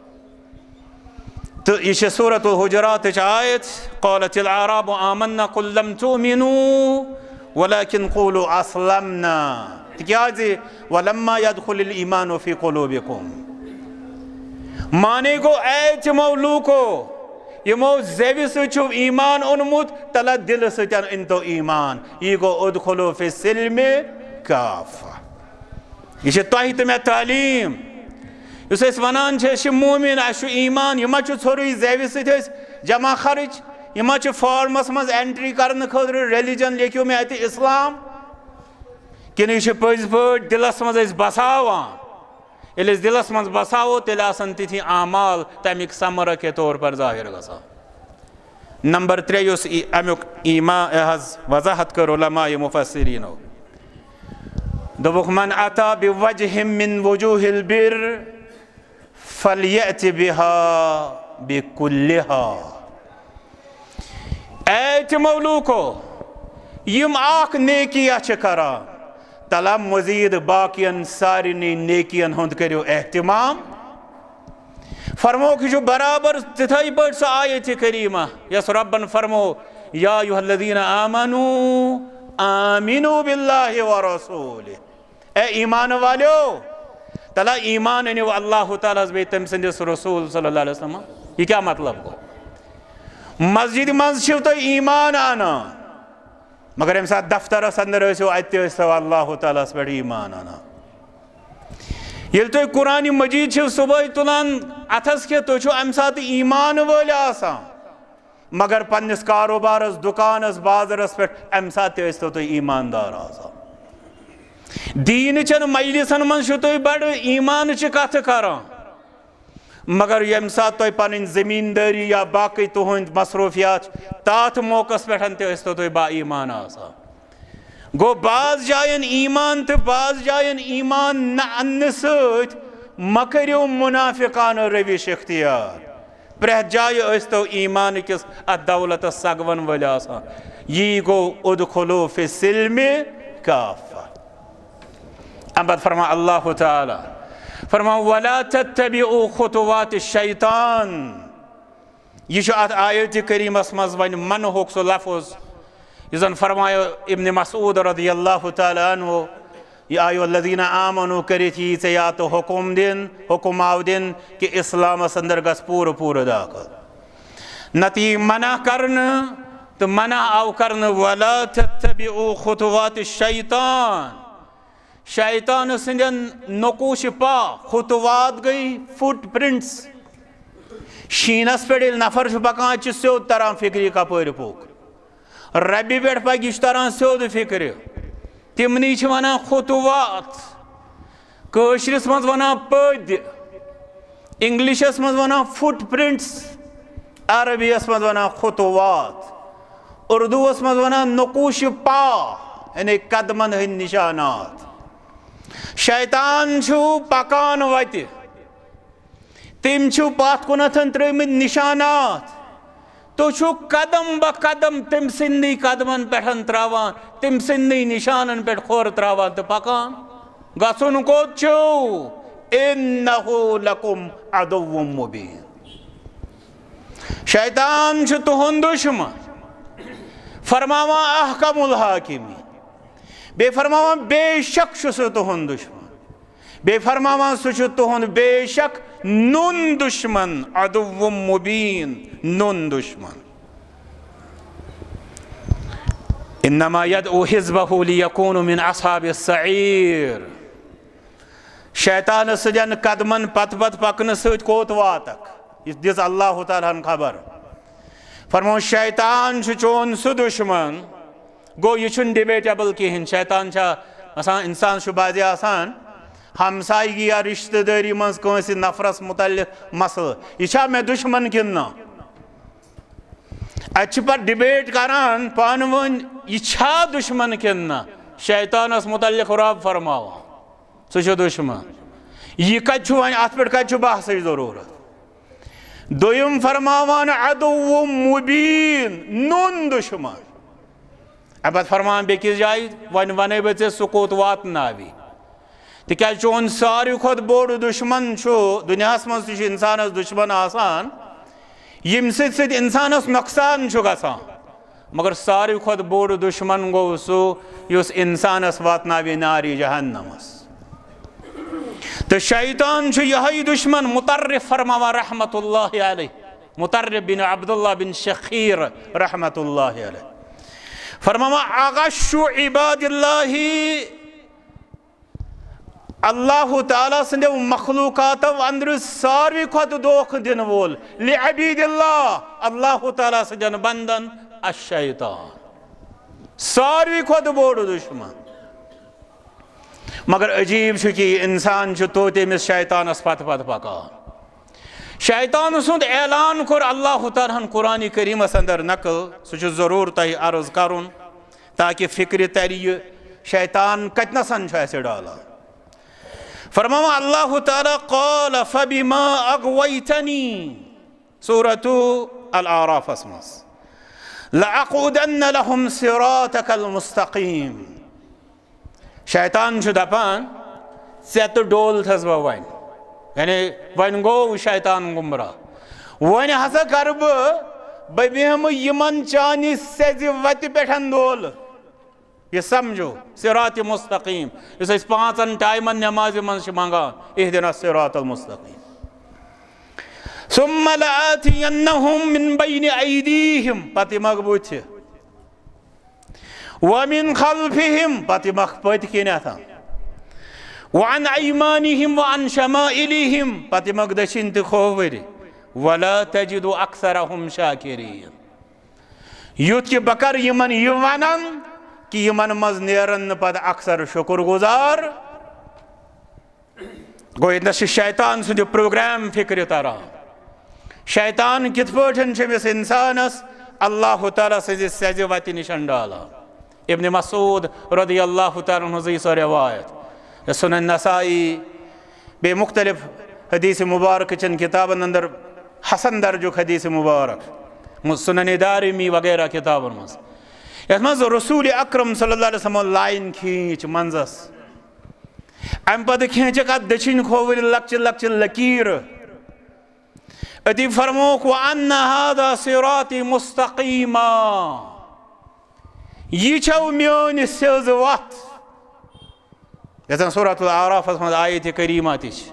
تو یہ سورة الحجرات آیت قالت العراب آمنا قل لم تؤمنوا ولكن قولوا اسلمنا کیا جی ولما يدخل الایمان فی قلوبکم مانے کو اے چمولو کو یہ مو زیوی سے چھو ایمان انمود تلا دل سے چن انتو ایمان یہ کو ادخلو فی السلم کافا یہ چھے تاہیت میں تعلیم اسے اس ونان چھے چھے مومن اشو ایمان یہ ما چھو چھوڑی زیوی سے چھے جمع خرچ یہ ما چھو فارمس مز انٹری کرنے خودر ریلیجن لیکیوں میں آتی اسلام کہ نہیں چھے پوز پوٹ دلس مز اس بساوان ییٚلہِ أسۍ دِلس منٛز بساوو تیٚلہِ آسن تِتھی اعمال تَمِکۍ ثمرٕ کے طور پر ظٲہِر گژھان. نمبر ترٛےٚ یُس امیُک ایٖمان حظ وضاحت کٔر علماء مُفسریٖنو دوٚپُکھ من اتا بوجہ من وجوہ البر فلیأتِ بها بکلہا. اے تِمو لوٗکو یِم اکھ نیکیہ چھِ کران تلا مزید باقین سارنٕے نیکین ہُنٛد کٔرِو احتمام. فرموکھ یہِ چھُ برابر تِتھَے پٲٹھۍ سۄ آیتِ کریٖمہ یۄس رۄبن فرمو یا ایُہا الذیٖنَ آمنوٗ آمِنوٗ بِاللہِ وَرَسوٗلِہِ. اے ایٖمان والیو تلا ایٖمان أنِو اللہ تعالیٰ ہس بیٚیہِ تٔمۍ سٕنٛدِس رسوٗل صلی اللہ علیہ وسلم. یہِ کیٛاہ مطلب گوٚو؟ مسجد منٛز چھِو تُہۍ ایٖمان انان مگر ییٚمہِ ساتہٕ دفترس انٛدر ٲسِو اَتہِ تہِ ٲسۍتو اللہ تعالیٰ ہس پٮ۪ٹھ ایٖمان انان. ییٚلہِ تُہۍ قرآنِ مجیٖد چھِو صبحٲے تُلان اتھس کٮ۪تھ تُہۍ چھِو امہِ ساتہٕ ایٖمان وٲلۍ آسان مگر پننِس کاروبارس دُکانس بازرس پٮ۪ٹھ امہِ ساتہٕ تہِ ٲسۍتو تُہۍ ایٖماندار آسان. دیٖنہٕ چٮ۪ن مجلسن منٛز چھِو تُہۍ بڑٕ ایٖمانچہِ کتھٕ کران مگر ییٚمہِ ساتہٕ تۄہہِ پنٕنۍ زٔمیٖندٲری یا باقٕے تُہنٛدۍ مصروٗفیات تتھ موقعس پٮ۪ٹھ تہِ ٲسۍتو تُہۍ با ایٖمان آسان. گوٚو بعض جاین ایٖمان تہٕ بعض جاین ایٖمان نہ اننہٕ سۭتۍ مہ کٔرِو مُنافِقانہٕ روش اختیار. پرٛٮ۪تھ جایہِ ٲسۍتو ایٖمان کِس اتھ دولتس سگون وٲلۍ آسان. یی گوٚو اُدخُلوٗ فِی السِلمِ کافہ. اَمہِ پتہٕ فرما اللہ تعالیٰ فرما وَلَا تَتَّبِعُوا خُطُوَاتِ الشَّیطان. یہِ چھُ اتھ آیتِ کریٖمس منٛز وۄنۍ منہُک سُہ لفظ یُس زن فرمایو ابنِ مسعوٗد رضی اللہ تعالیٰ عنہ یا ایُہا الذیٖنَ آمنوٗ کٔرِتھ یی ژےٚ یا تہٕ حُکُم دِنہٕ حُکُم آو دِنہٕ کہِ اِسلامس انٛدر گژھ پوٗرٕ پوٗرٕ داخل. نتہٕ یی منع کرنہٕ تہٕ منع آو کرنہٕ وَلَا تَتَّبِعُوا خُطُوَاتِ الشَّیطان. شیطان سٕنٛدٮ۪ن نقوٗشہِ پا خُطوات گٔے فُٹ پرنٹس. شیٖنس پٮ۪ٹھ ییٚلہِ نفر چھُ پکان اَتہِ چھُ سیوٚد تران فِکرِ یہِ کپٲرۍ پوٚک. ربہِ پٮ۪ٹھ پکہِ یہِ چھُ تران سیوٚد فِکرِ. تِمنٕے چھِ ونان خُطوات. کٲشرِس منٛز ونان پٔدۍ انگلشس منٛز ونان فُٹ پرنٹس عربیس منٛز ونان خُطوات اردوٗوس منٛز ونان نقوٗشہِ پا یعنی قدمن ہٕنٛدۍ نِشانات. شیطان چھُ پکان وتہِ تٔمۍ چھُ پتھ کُنتھ ترٲمٕتۍ نِشانات. تُہۍ چھُو قدم بہ قدم تٔمۍ سٕنٛدنٕے قدمن پٮ۪ٹھ تراوان تٔمۍ سٕنٛدنٕے نِشانن پٮ۪ٹھ کھۄر تراوان تہٕ پکان. گژھُن کوٚت چھُو؟ اِنَّہُ لَکُم عَدُوٌّ مُبیٖن. شیطان چھُ تُہُنٛد دُشمن فرماوان احکم الحاکمی. بیٚیہِ فرماوان بے شک چھُ سُہ تُہُنٛد دُشمن. بیٚیہِ فرماوان سُہ چھُ تُہُنٛد بے شک نوٚن دُشمن عدوٌ مُبیٖن نوٚن دُشمن. اِنَّمَا یَدعُو حِزبَہُ لِیَکوٗنُوا مِن اَصْحَابِ السَّعِیٖر. شیطانہٕ سٕنٛدٮ۪ن قدمن پتہٕ پتہٕ پکنہٕ سۭتۍ کوٚت واتکھ یہِ دِژ اللہ تعالیٰ ہن خبر. فرموو شیطان چھُ چون سُہ دُشمن. گوٚو یہِ چھُنہٕ ڈِبیٹیبل کِہینۍ. شیطان چھا آسان انسان چھُ بعضے آسان ہمسایگی یا رشتہٕ دٲری منٛز کٲنٛسہِ نفرس متعلق مسلہٕ یہِ چھا مےٚ دُشمن کِنہٕ نہ. اتہِ چھِ پتہٕ ڈِبیٹ کران پانہٕ ؤنۍ یہِ چھا دُشمن کِنہٕ نہ. شیطانس متعلق رب فرماوان سُہ چھُ دُشمن. یہِ کتہِ چھُ وۄنۍ اتھ پٮ۪ٹھ کتہِ چھُ بحثٕچ ضروٗرت. دوٚیِم فرماوان عدوٌ مُبیٖن نوٚن دُشمن. اَمہِ پتہٕ فرماوان بیٚکِس جایہِ وۄنۍ ونے بہٕ ژےٚ سُہ کوٚت واتناوِ. تِکیٛازِ چون ساروی کھۄتہٕ بوٚڑ دُشمن چھُ دُنیاہس منٛز تہِ چھُ انسانس دُشمن آسان ییٚمہِ سۭتۍ سۭتۍ انسانس نۄقصان چھُ گژھان مگر ساروی کھۄتہٕ بوٚڑ دُشمن گوٚو سُہ یُس انسانس واتناوِ نارِ جہنمس. تہٕ شیطان چھُ یِہوٚے دُشمن. مُطرف فرماوان رحمتہ اللہ علیہ مُطرف بن عبداللہ بن شخیٖر رحمتہ اللہ علیہ فرماوان اغشُ عبادِ اللہِ. اللہ تعالیٰ سٕنٛدیو مخلوٗقاتو انٛدرٕ ساروی کھۄتہٕ دھوکہٕ دِنہٕ وول لِعبیٖدِ اللہ اللہ تعالیٰ سٕنٛدٮ۪ن بنٛدن الشیطان. ساروی کھۄتہٕ بوٚڑ دُشمن. مگر عجیب کہ انسان توت امس شیطانس پتہ پتہ پکان شیطان سند اعلان کور اللہ تعالیٰ قرآن کریمس اندر نقل سہ ضرور تہ عرض کرن تاکہ فکر تر یہ شیطان کتنسن اسے ڈالان فرماوا اللہ تعالیٰ قال فبما اغویتنی سورۃ الاعراف اسمس لأقعدن لهم صراطك المستقیم شیطان دپان ژے تو ڈول تھس بہ ون یعنی ون گو شیطان گمراہ ون ہسا کر بہ بیہم یمن چانہ سیزِ وتہِ پٮ۪ٹھ دول یہ سمجھو صراط مستقیم اس اس پانچن ٹائمن نماز من منگان اہدنا الصراط المستقیم ثم لآتینہم من بین ایدیہم پتہ مغبوط ومن خلفہم پتہ مخپت کینیتھا وعن ایمانہم وعن شمائلہم پتہ مقدشن تہ کھوور ولا تجد اکثرہم شاکرین یوت کہ بکر یمن یہ ونن کہ یمن مز نیرن پتہ اکثر شکر گزار گوئی نش شیطان سند پروگرام فکر تران شیطان کت پٲٹھۍ چھُ أمِس انسانس اللہ تعالیٰ سٕنزِ سیزِ وتہِ نشن ڈالان ابن مسعود رضی اللہ تعالیٰ عنہ سۄ روایت سنن نسائی بے مختلف حدیث مبارک چن کتابن اندر حسن درجک حدیث مبارک سنن دارمی وغیرہ کتابن مز یت مز رسول اکرم صلی اللہ علیہ وسلم لائن کھینچ منزس ام پتہ کھینچک ات دچھن کھوور لکچ لکچ لکیر اتی فرموک وَأَنَّ هَذَا صِرَاطِ مُسْتَقِيمًا یہ چھو میون سیز وات یتن سورۃ الاعراف مز آیت کریمہ تچ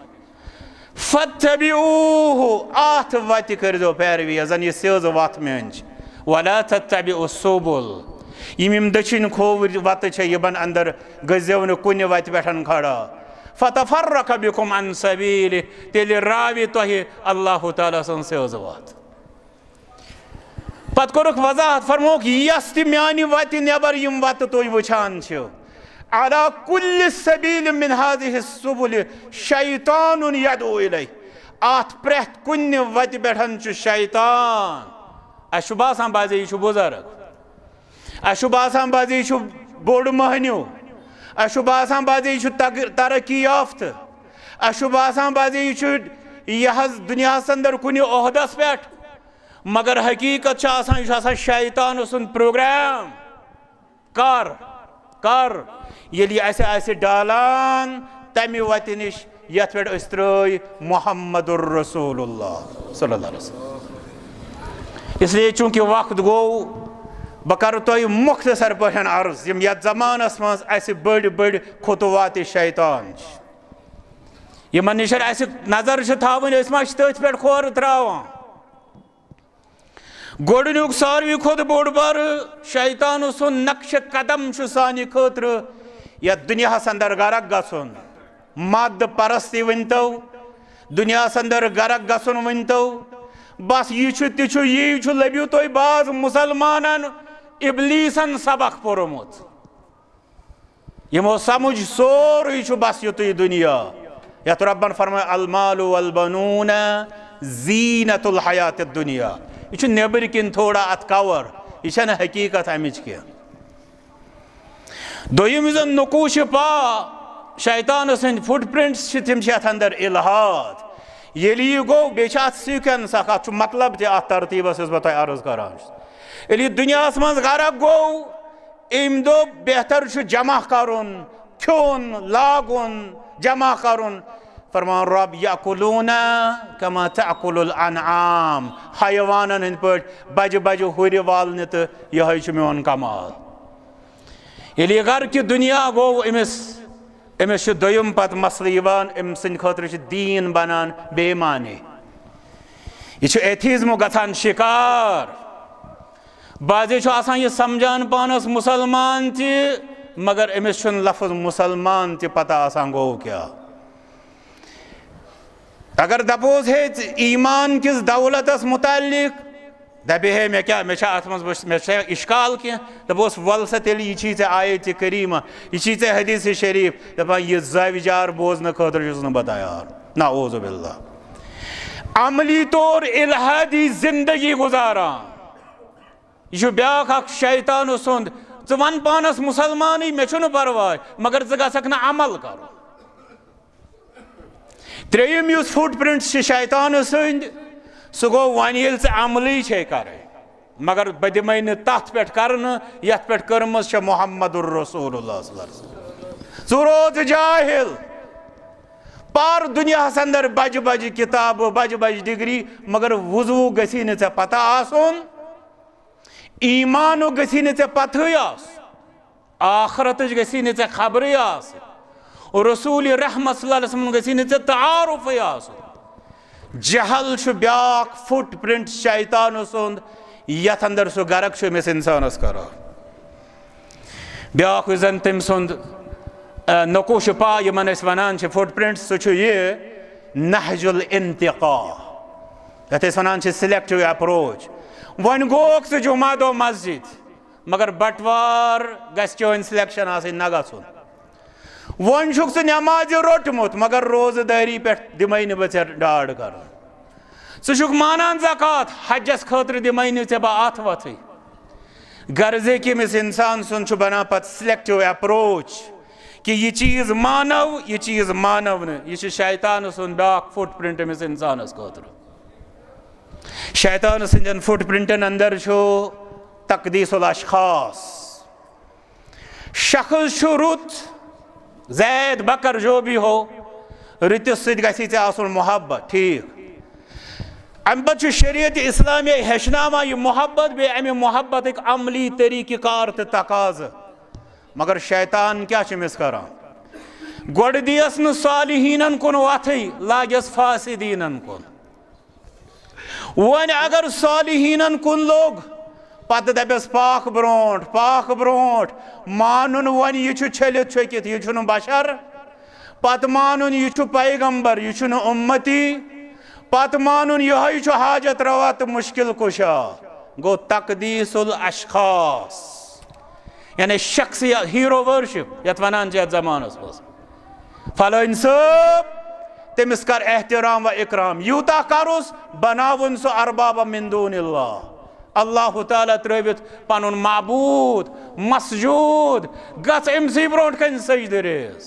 فَاتَّبِعُوهُ آت وات کردو پیروی زن یہ سیز وات میون وَلَا تَتَّبِعُوا السُّبُلَ یم یم دچھن کھوور وات چھ یبن اندر گزیو نہ کُنہ وات پٮ۪ٹھ کھڑا فتفرق بكم عن سبيله تیل راوی تۄہہِ اللہ تعالیٰ سن سیز وات پتہ کورُکھ وضاحت فرموک یس تہِ میانہِ وتہِ نٮ۪بر یم وتہٕ تُہۍ وٕچھان چھِو على كل سبيل من هذه السبل شیطان يدعو إليه ات پرٛٮ۪تھ کُنہِ وتہِ پٮ۪ٹھ چھُ شیطان اسہِ چھُ باسان بازے یہِ چھُ بُزرگ اسہِ چھُ باسان بازے یہِ چھُ بوٚڑ مٔہنیوٗ اسہِ چھُ باسان بازے یہِ چھُ ترقی یافتہٕ اسہِ چھُ باسان بازے یہِ چھُ یہِ حظ دُنیاہس اندر کُنہِ عہدس پٮ۪ٹھ مگر حقیقت چھِ آسان یہِ چھُ آسان شیطان سُنٛد پروگرام کر کر ییٚلہِ یہِ اسہِ آسہِ ڈالان تمہِ وتہِ نِش یتھ پٮ۪ٹھ أسۍ ترٛٲے محمد الرسول اللہ صلی اللہ علیہ وسلم اس لیے چونکہ وقت گوٚو بہ کر تۄہہِ مختصر پٲٹھۍ عرض یم یتھ زمانس منٛز اسہِ بٔڑۍ بٔڑۍ خطوات شیطان چھِ یمن نِش اسہِ نظر چھِ تھاوٕنۍ أسۍ ما چھِ تٔتھۍ پٮ۪ٹھ کھۄر ترٛاوان گۄڈٕنیُک ساروی کھۄتہٕ بوٚڑ بارٕ شیطان سُنٛد نقشہِ قدم چھُ سانہِ خٲطرٕ یتھ دُنیاہس اندر غرق گژھُن مادٕ پرستی ؤنۍتو دُنیاہس اندر غرق گژھُن ؤنۍتو بس یہ چھُ تہِ چھُ یی چھُ لٔبِو تُہۍ باز مُسلمانن ابلیسن سبق پوٚرمُت یمو سمجھ سورُے چھُ بس یُتُے دُنیا یتھ ربن فرمٲے المال والبنون زینت الحیات الدنیا یہ چھُ نیبر کن تھوڑا ات کور یہ چھنہٕ حقیقت امِچ کینٛہہ دوٚیِم یُس زن نقوش پا شیطان سٕنٛدۍ فُٹ پرنٹس چھِ تِم چھِ اتھ اندر الحاد ییٚلہِ یہِ گوٚو بیٚیہِ چھِ اتھ سیٖکوینس اکھ اتھ چھُ مطلب تہِ اتھ ترتیٖبس یُس بہٕ تۄہہِ عرض کران چھُس ییٚلہِ یہِ دُنیاہس منٛز غرق گوٚو أمۍ دوٚپ بہتر چھُ جمع کرُن کھیوٚن لاگُن جمع کرُن فرمان رب یأکلوٗنَ کما تأکل الانعام حیوانن ہٕنٛدۍ پٲٹھۍ بجہِ بجہِ ہُرِ والنہِ تہٕ یِہوٚے چھُ میون کمال ییٚلہِ یہِ غرقہِ دُنیا گوٚو أمِس أمِس چھُ دوٚیِم پتہٕ مسلہٕ یِوان أمۍ سٕنٛدِ خٲطرٕ چھُ دیٖن بنان بے ایٖمانی یہِ چھُ ایتھیٖزمُک گژھان شِکار بعضے چھُ آسان یہِ سمجھان پانس مُسلمان تہِ مگر أمِس چھُنہٕ لفظ مُسلمان تہِ پتہ آسان گوٚو کیٛاہ اگر دپوس ہے ایمان کس دولتس متعلق دپے ہے میں کیا میں ات مز میں اشکال کی دپوس ول سا تیل یہ چی ے آیت کریمہ یہ چی ے حدیث شریف دپان یہ زاوجار بوزن خاطر چھس نہ بتیار نعوذ باللہ عملی طور الہادی زندگی گزاران یہ بیاکھ اخ شیطان سند ژٕ ون پانس مسلمانی مے چھُنہٕ پرواے مگر ژٕ گژھکھ نہٕ عمل کرُن ترٛیٚیِم یُس فُٹ پرنٹس چھِ شیطان سٕنٛدۍ سُہ گوٚو وۄنۍ ییٚلہِ ژٕ عملی چھے کرٕنۍ مگر بہٕ دِمے نہٕ تتھ پٮ۪ٹھ کرنہٕ یتھ پٮ۪ٹھ کٔرمٕژ چھےٚ محمد الرسول اللہ صلی اللہ علیہ وسلم ژٕ روز جاہل پار دنیاہس اندر بجہِ بجہِ کتابہٕ بجہِ بجہِ ڈگری مگر وضوٗ گژھی نہٕ ژےٚ پتہ آسُن ایمانُک گژھی نہٕ ژےٚ پتہٕے آسُن آخرتٕچ گژھی نہٕ ژےٚ خبرٕے آسٕنۍ رسول رحمت صلی اللہ علیہ وسلم گژھی نہٕ ژےٚ تعارُفٕے آسُن جہل چھُ بیاکھ فُٹ پرنٹ شیطان سُنٛد یتھ اندر سُہ غرق چھُ أمِس انسانس کران بیاکھ یُس زن تٔمۍ سُنٛد نقوش پا یمن أسۍ ونان چھِ فُٹ پرنٹ سُہ چھُ یہِ نہج الانتقا یتھ أسۍ ونان چھِ سلیکٹِو اپروچ وۄنۍ گوٚوکھ ژٕ جمعہ دۄہ مسجد مگر بٹوار گژھِ چٲنۍ سلیکشن آسٕنۍ نہ گژھُن وۄنۍ چھُکھ ژٕ نٮ۪مازِ روٚٹمُت مگر روزٕ دٲری پٮ۪ٹھ دِمے نہٕ بہٕ ژےٚ ڈاڈ کرُن ژٕ چھُکھ مانان زکات حجس خٲطرٕ دِمے نہٕ ژےٚ بہٕ اتھ وتھٕے غرضے کہِ أمِس انسان سُنٛد چھُ بنان پتہٕ سلیکٹِو اپروچ کہ یہ چیز مانو یہ چیز مانو نہٕ یہِ چھُ شیطان سُنٛد بیاکھ فُٹ پرنٹ أمِس انسانس خٲطرٕ شیطان سٕنٛدٮ۪ن فُٹ پرنٹن اندر چھُ تقدیس الاشخاص شخص چھُ رُت زید بکر جو بھی ہو رٔتِس سۭتۍ گژھی ژےٚ آسُن محبت ٹھیٖک امہِ پتہٕ چھُ شریعت اسلامیہ ہیٚچھناوان یہِ محبت بیٚیہِ امہِ محبتٕکۍ عملی طریٖقہٕ کار تہٕ تقاضہٕ مگر شیطان کیٛاہ چھُ أمِس کران گۄڈٕ دِیس نہٕ صالحیٖنن کُن وتھٕے لاگٮ۪س فاسدیٖنن کُن وۄنۍ اگر صالحیٖنن کُن لوٚگ پتہٕ دپٮ۪س پاکھ برونٛٹھ پاکھ برونٛٹھ مانُن وۄنۍ یہِ چھُ چھٔلِتھ چھٔکِتھ یہِ چھُنہٕ بشر پتہٕ مانُن یہِ چھُ پیغمبر یہِ چھُنہٕ اُمتی پتہٕ مانُن یِہوٚے چھُ حاجت روا تہٕ مُشکل کُشا گوٚو تقدیس الاشخاص یعنی شخصی ہیرو ورشپ یتھ ونان چھِ یتھ زمانس منٛز فلٲنۍ صٲب تٔمِس کر احترام و اکرام یوٗتاہ کروس بناوُن سُہ اربابا من دوٗن اللہ اللہ تعالیٰ ترٲوِتھ پنُن معبوٗد مسجوٗد گژھ أمسٕے برونٛٹھ کنہِ سجدٕ ریز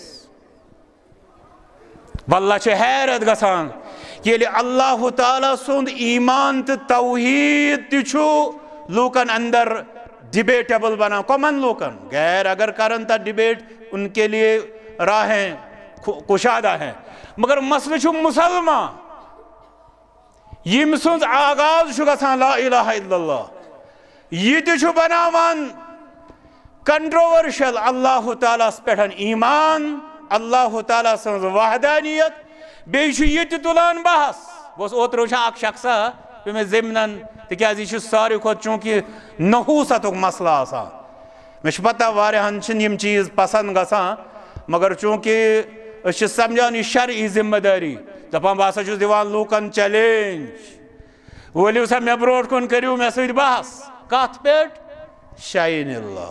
واللہ چھِ حیرت گژھان ییٚلہِ اللہ تعالیٰ سُنٛد ایٖمان تہٕ توحیٖد تہِ چھُ لوٗکن اندر ڈبیٹیبل بنان کمن لوکن غیر اگر کرن تا ڈبیٹ ان کے لیے راہیں کشادہ ہیں مگر مسئلہ چھو مسلمان یم سنز آغاز چھو گژھان لا الہ الا اللہ یہ تہِ چھو بناوان کنٹروورشل اللہ تعالیٰ پٮ۪ٹھ ایمان اللہ تعالیٰ سنز وحدانیت بیٚیہِ چھُ یہِ تہِ تُلان بحث بہٕ اوسُس اوترٕ وٕچھان اکھ شخصا پیٚو مےٚ ضمنن تِکیٛازِ یہِ چھُ ساروٕے کھۄتہٕ چوٗنٛکہِ نحوٗستُک مسلہٕ آسان مےٚ چھُ پتہ واریاہن چھِنہٕ یِم چیٖز پسنٛد گژھان مگر چوٗنٛکہِ أسۍ چھِ سمجھان یہِ شرعی ذمہٕ دٲری دپان بہٕ ہسا چھُس دِوان لوٗکن چیلینج ؤلِو سا مےٚ برونٛٹھ کُن کٔرِو مےٚ سۭتۍ بحث کتھ پٮ۪ٹھ شاین اللہ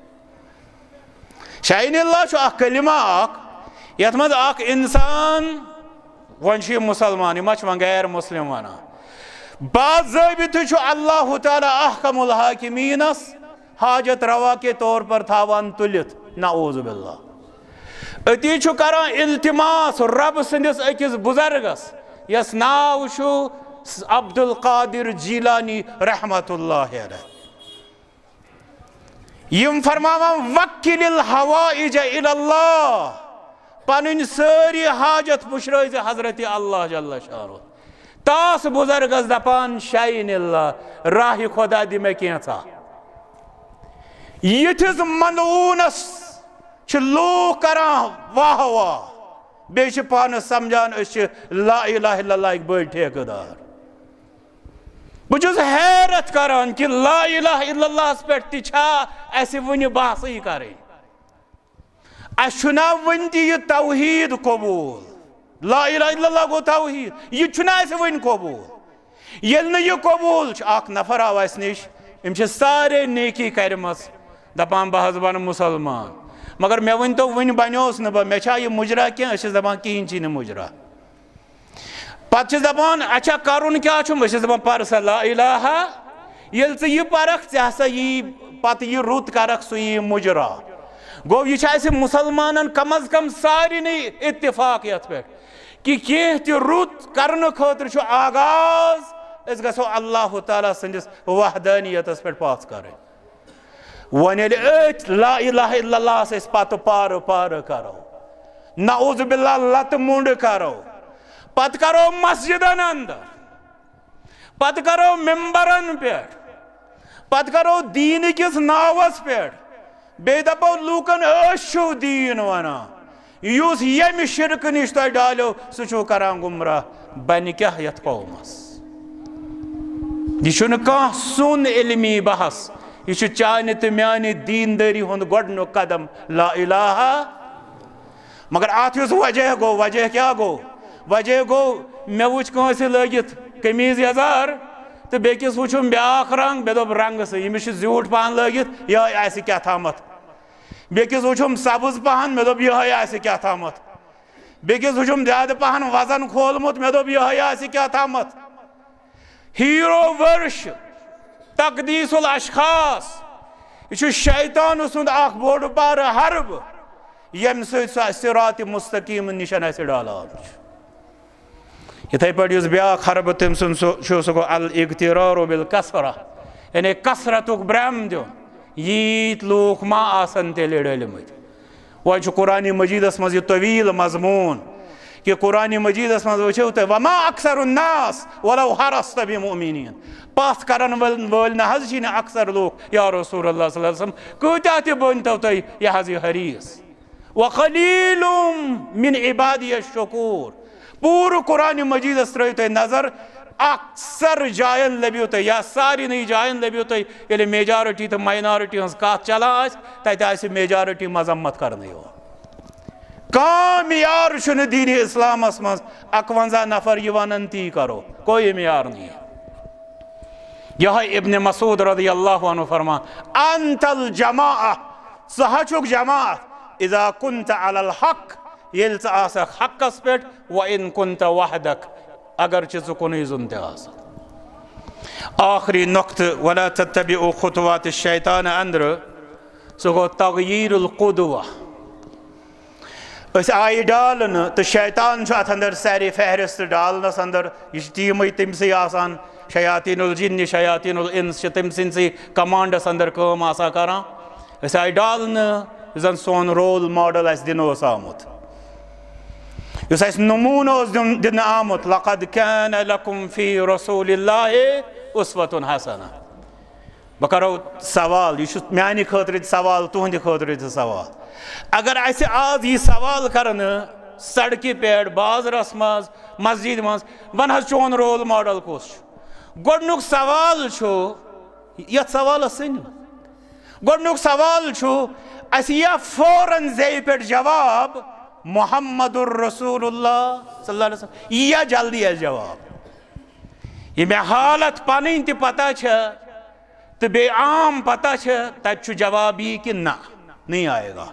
شاین اللہ چھُ اکھ کلمہ اکھ یتھ منٛز اکھ انسان وۄنۍ چھُ یہِ مُسلمان یہِ ما چھُ وۄنۍ غیر مسلم ونان باضٲبطہٕ چھُ اللہ تعالیٰ احکم الحاکمیٖنس حاجت روا کے طور پر تھاوان تُلِتھ نعوذ باللہ أتی چھُ کران التماس رب سٕنٛدِس أکِس بُزرگس یس ناو چھُ عبدالقادر جیلانی رحمت اللہ علیہ یم فرماوان وکِل الحوائج الی اللہ پنٕنۍ سٲری حاجت پُشرٲوزِ حضرت اللہ جل شانہ تاس بزرگس دپان شاین اللہ راہ خدا دِ مےٚ کینٛژھا یِتھِس ملعوٗنس چھِ لوٗکھ کران واہ واہ بیٚیہِ چھِ پانس سمجھان أسۍ چھِ لا الہ الا اللہ ہٕکۍ بٔڑۍ ٹھیکہٕ بہٕ چھُس حیرت کران کہِ لا الہ الا اللہس پٮ۪ٹھ تہِ چھا اسہِ وُنہِ بحثٕے کرٕنۍ اسہِ چھُنا وُنہِ تہِ یہِ توحیٖد قبوٗل لا الہ الا اللہ گوٚو توحیٖد یہِ چھُنہ اسہِ وُنہِ قبوٗل یل نہ یہ قبول اخ نفر آو اس نش ام چھ سارے نیکی کرمس دپان بہ بن مسلمان مگر مے ون تو ون بنوس نہ بہ مے چھا یہ مجرا کی اس دپان کہین چھ نہ مجرا پتہ چھ دپان اچھا کرن کیا چھ اس دپان پر لا الہ یل ژ یہ پرکھ ژ ہسا یہ پتہ یہ رت کرکھ سو یہ مجرا گو یہ چھ اس مسلمانن کم از کم ساری نی اتفاق یت پہ کہ کینہ تہ رت کرن خاطر چھ آغاز اس گژھو اللہ تعالیٰ سندس وحدانیتس پہ پاس کریں ون ایت لا الہ الا اللہ سے پتہ پار پار کرو نعوذ باللہ لت منڈ کرو پت کرو مسجدن اندر پت کرو ممبرن پہ پت کرو دین کس ناوس پہ بے دپو لوکن اشو دین ونا یوس یم شرک نش تہ ڈالو سہ چھو کران گمراہ بن کیا یت قومس یہ چھن کان سن علمی بحث یہ چانہ تو میانہ دینداری ہند گۄڈنیُک قدم لا الہ مگر ات یس وجہ گو وجہ کیا گو وجہ گو مے وچ کانسہ لگت قمیض یزار تو بیکس وچھم بیاکھ رنگ بے دوپ رنگ سے یمس زیوٹ پہن لگت یہ آسہ کیا تھامت بیکس وچھم سبز پہن مے دوپ یہ آسہ کیا تھامت بیکس وچھم زیادہ پہن وزن کھولمت مے دوپ یہ آسہ کیا تھامت ہیرو ورش تقدیس الاشخاص یہ شیطان سند اخ بوڑ بار حرب یم سہ صراط مستقیم نشان اس ڈالان اتھے پہ اس بیاکھ حرب تم سن سہ گو الاغترار بالکثرہ یعنی کثرت برہم دیون ییت لوک ما آسن تیلے ڈلمت وہ قرآن مجیدس مز یہ طویل مضمون کہ قرآن مجیدس مز وچھو تو وما اکثر الناس ولو حرصت بمؤمنین پاس کرن ول نہ حظ چھ اکثر لوگ یا رسول اللہ صلی اللہ علیہ وسلم کتیا تہ بنتو تھی یہ حظ حریص وقلیل من عبادی الشکور پور قرآن مجیدس ترو تھی نظر اکثر جائن لبیو تھی یا ساری نئی جائن لبیو تھی یل میجارٹی تو مائنارٹی ہز کات چلان تتہ آسہ میجارٹی مذمت کرنے یو کان معیار چھ دین اسلامس مز اکونزہ نفر یہ ونن تی کرو کوئی معیار نہیں یہ ابن مسعود رضی اللہ عنہ فرمان انت الجماعہ سہچک جماعت اذا كنت على الحق یل ژ آسکھ حقس پہ وان كنت وحدک اگر ژ کنی زن تہ آسکھ آخری نقطہ ولا تتبعوا خطوات الشیطان اندر سہ گو تغییر القدوہ اس آئی ڈالن تو شیطان ات اندر سیر فہرست ڈالنس اندر یہ ٹیم تم سی آسان شیاطین الجن شیاطین الانس تم سنسی کمانڈس اندر کام آسا کران اس آئی ڈالن زن سون رول ماڈل اس دن اس آمت اس اس نمون اس دن آمت لقد كان لكم في رسول الله اسوة حسنة بکرو سوال یہ میانی خاطر سوال تہندِ خاطر سوال اگر ایسے آج یہ سوال کرن سڑکی پیڑ بازرس مز مسجد مز ون حظ چون رول ماڈل کس گۄڈنیُک سوال چھُ یتھ سوالس سن گۄڈنیُک سوال چھُ اَسہِ یا فوراً زیٚیہِ پٮ۪ٹھ جواب محمد الرسول اللہ صلی اللہ علیہ وسلم یا جلدی اَسہِ جواب یہ مےٚ حالت پنٕنۍ تہِ پتہ چھےٚ تہٕ بیٚیہِ عام پتہ چھےٚ تتہِ چھُ جواب یی کہ نہ نہیں آئے گا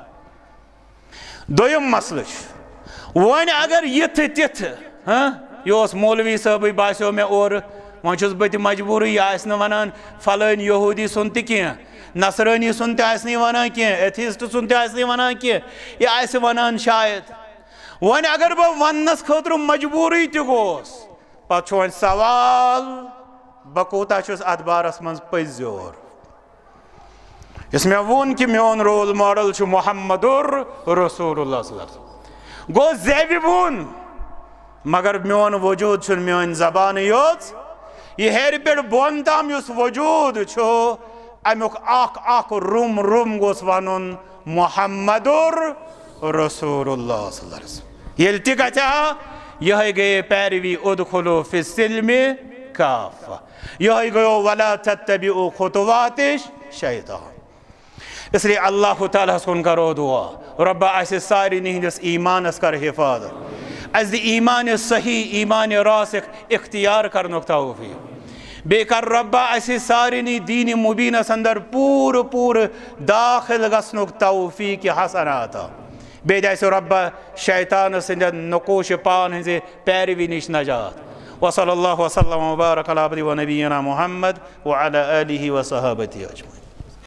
دویم مسئلہ ون اگر یتھ تتھ ہاں یہ مولوی صاحب باسیو میں اور ون چھس بہ مجبوری یہ آس ونان فلانی یہودی سن تہ کی نصرانی سن تہ آس ونان کی ایتھیسٹ سن تہ آس ونان کی یہ آس ونان شاید ون اگر بہ ونس خاطر مجبوری تہ گوس پتہ ون سوال بہ کوتاہ چھس اتھ بارس من پزیور اس میں وون کہ میون رول ماڈل چھُ محمد رسول اللہ صلی اللہ علیہ وسلم گو زیبی وون مگر میون وجود چھُ میون زبان یوت یہ ہیر پیڑ بون تام یس وجود چھُ امیُک اکھ اکھ روم روم گوس ونُن محمد رسول اللہ صلی اللہ علیہ وسلم ییٚلہِ تہِ گژھِ یہے گٔیے پیروی ادخلوا فی السلم کافہ یہے گٔیو ولا تتبعوا خطوات الشیطان اس لیے اللہ تعالیٰ کن کرو دعا ربا اس ساری نہندس ایمانس کر حفاظت از ایمان صحیح ایمان راسخ اختیار کرنک توفیق بے کر ربا اسی سارنی دین مبینس اندر پور پور داخل گسنک توفیق حسناتا بے جیسے ربا شیطان سند نقوش پان ہنزے پیروی نش نجات وصلی اللہ وسلم وبارک علی عبدہ و نبینا محمد وعلی آلہ و صحابتہ اجمعین.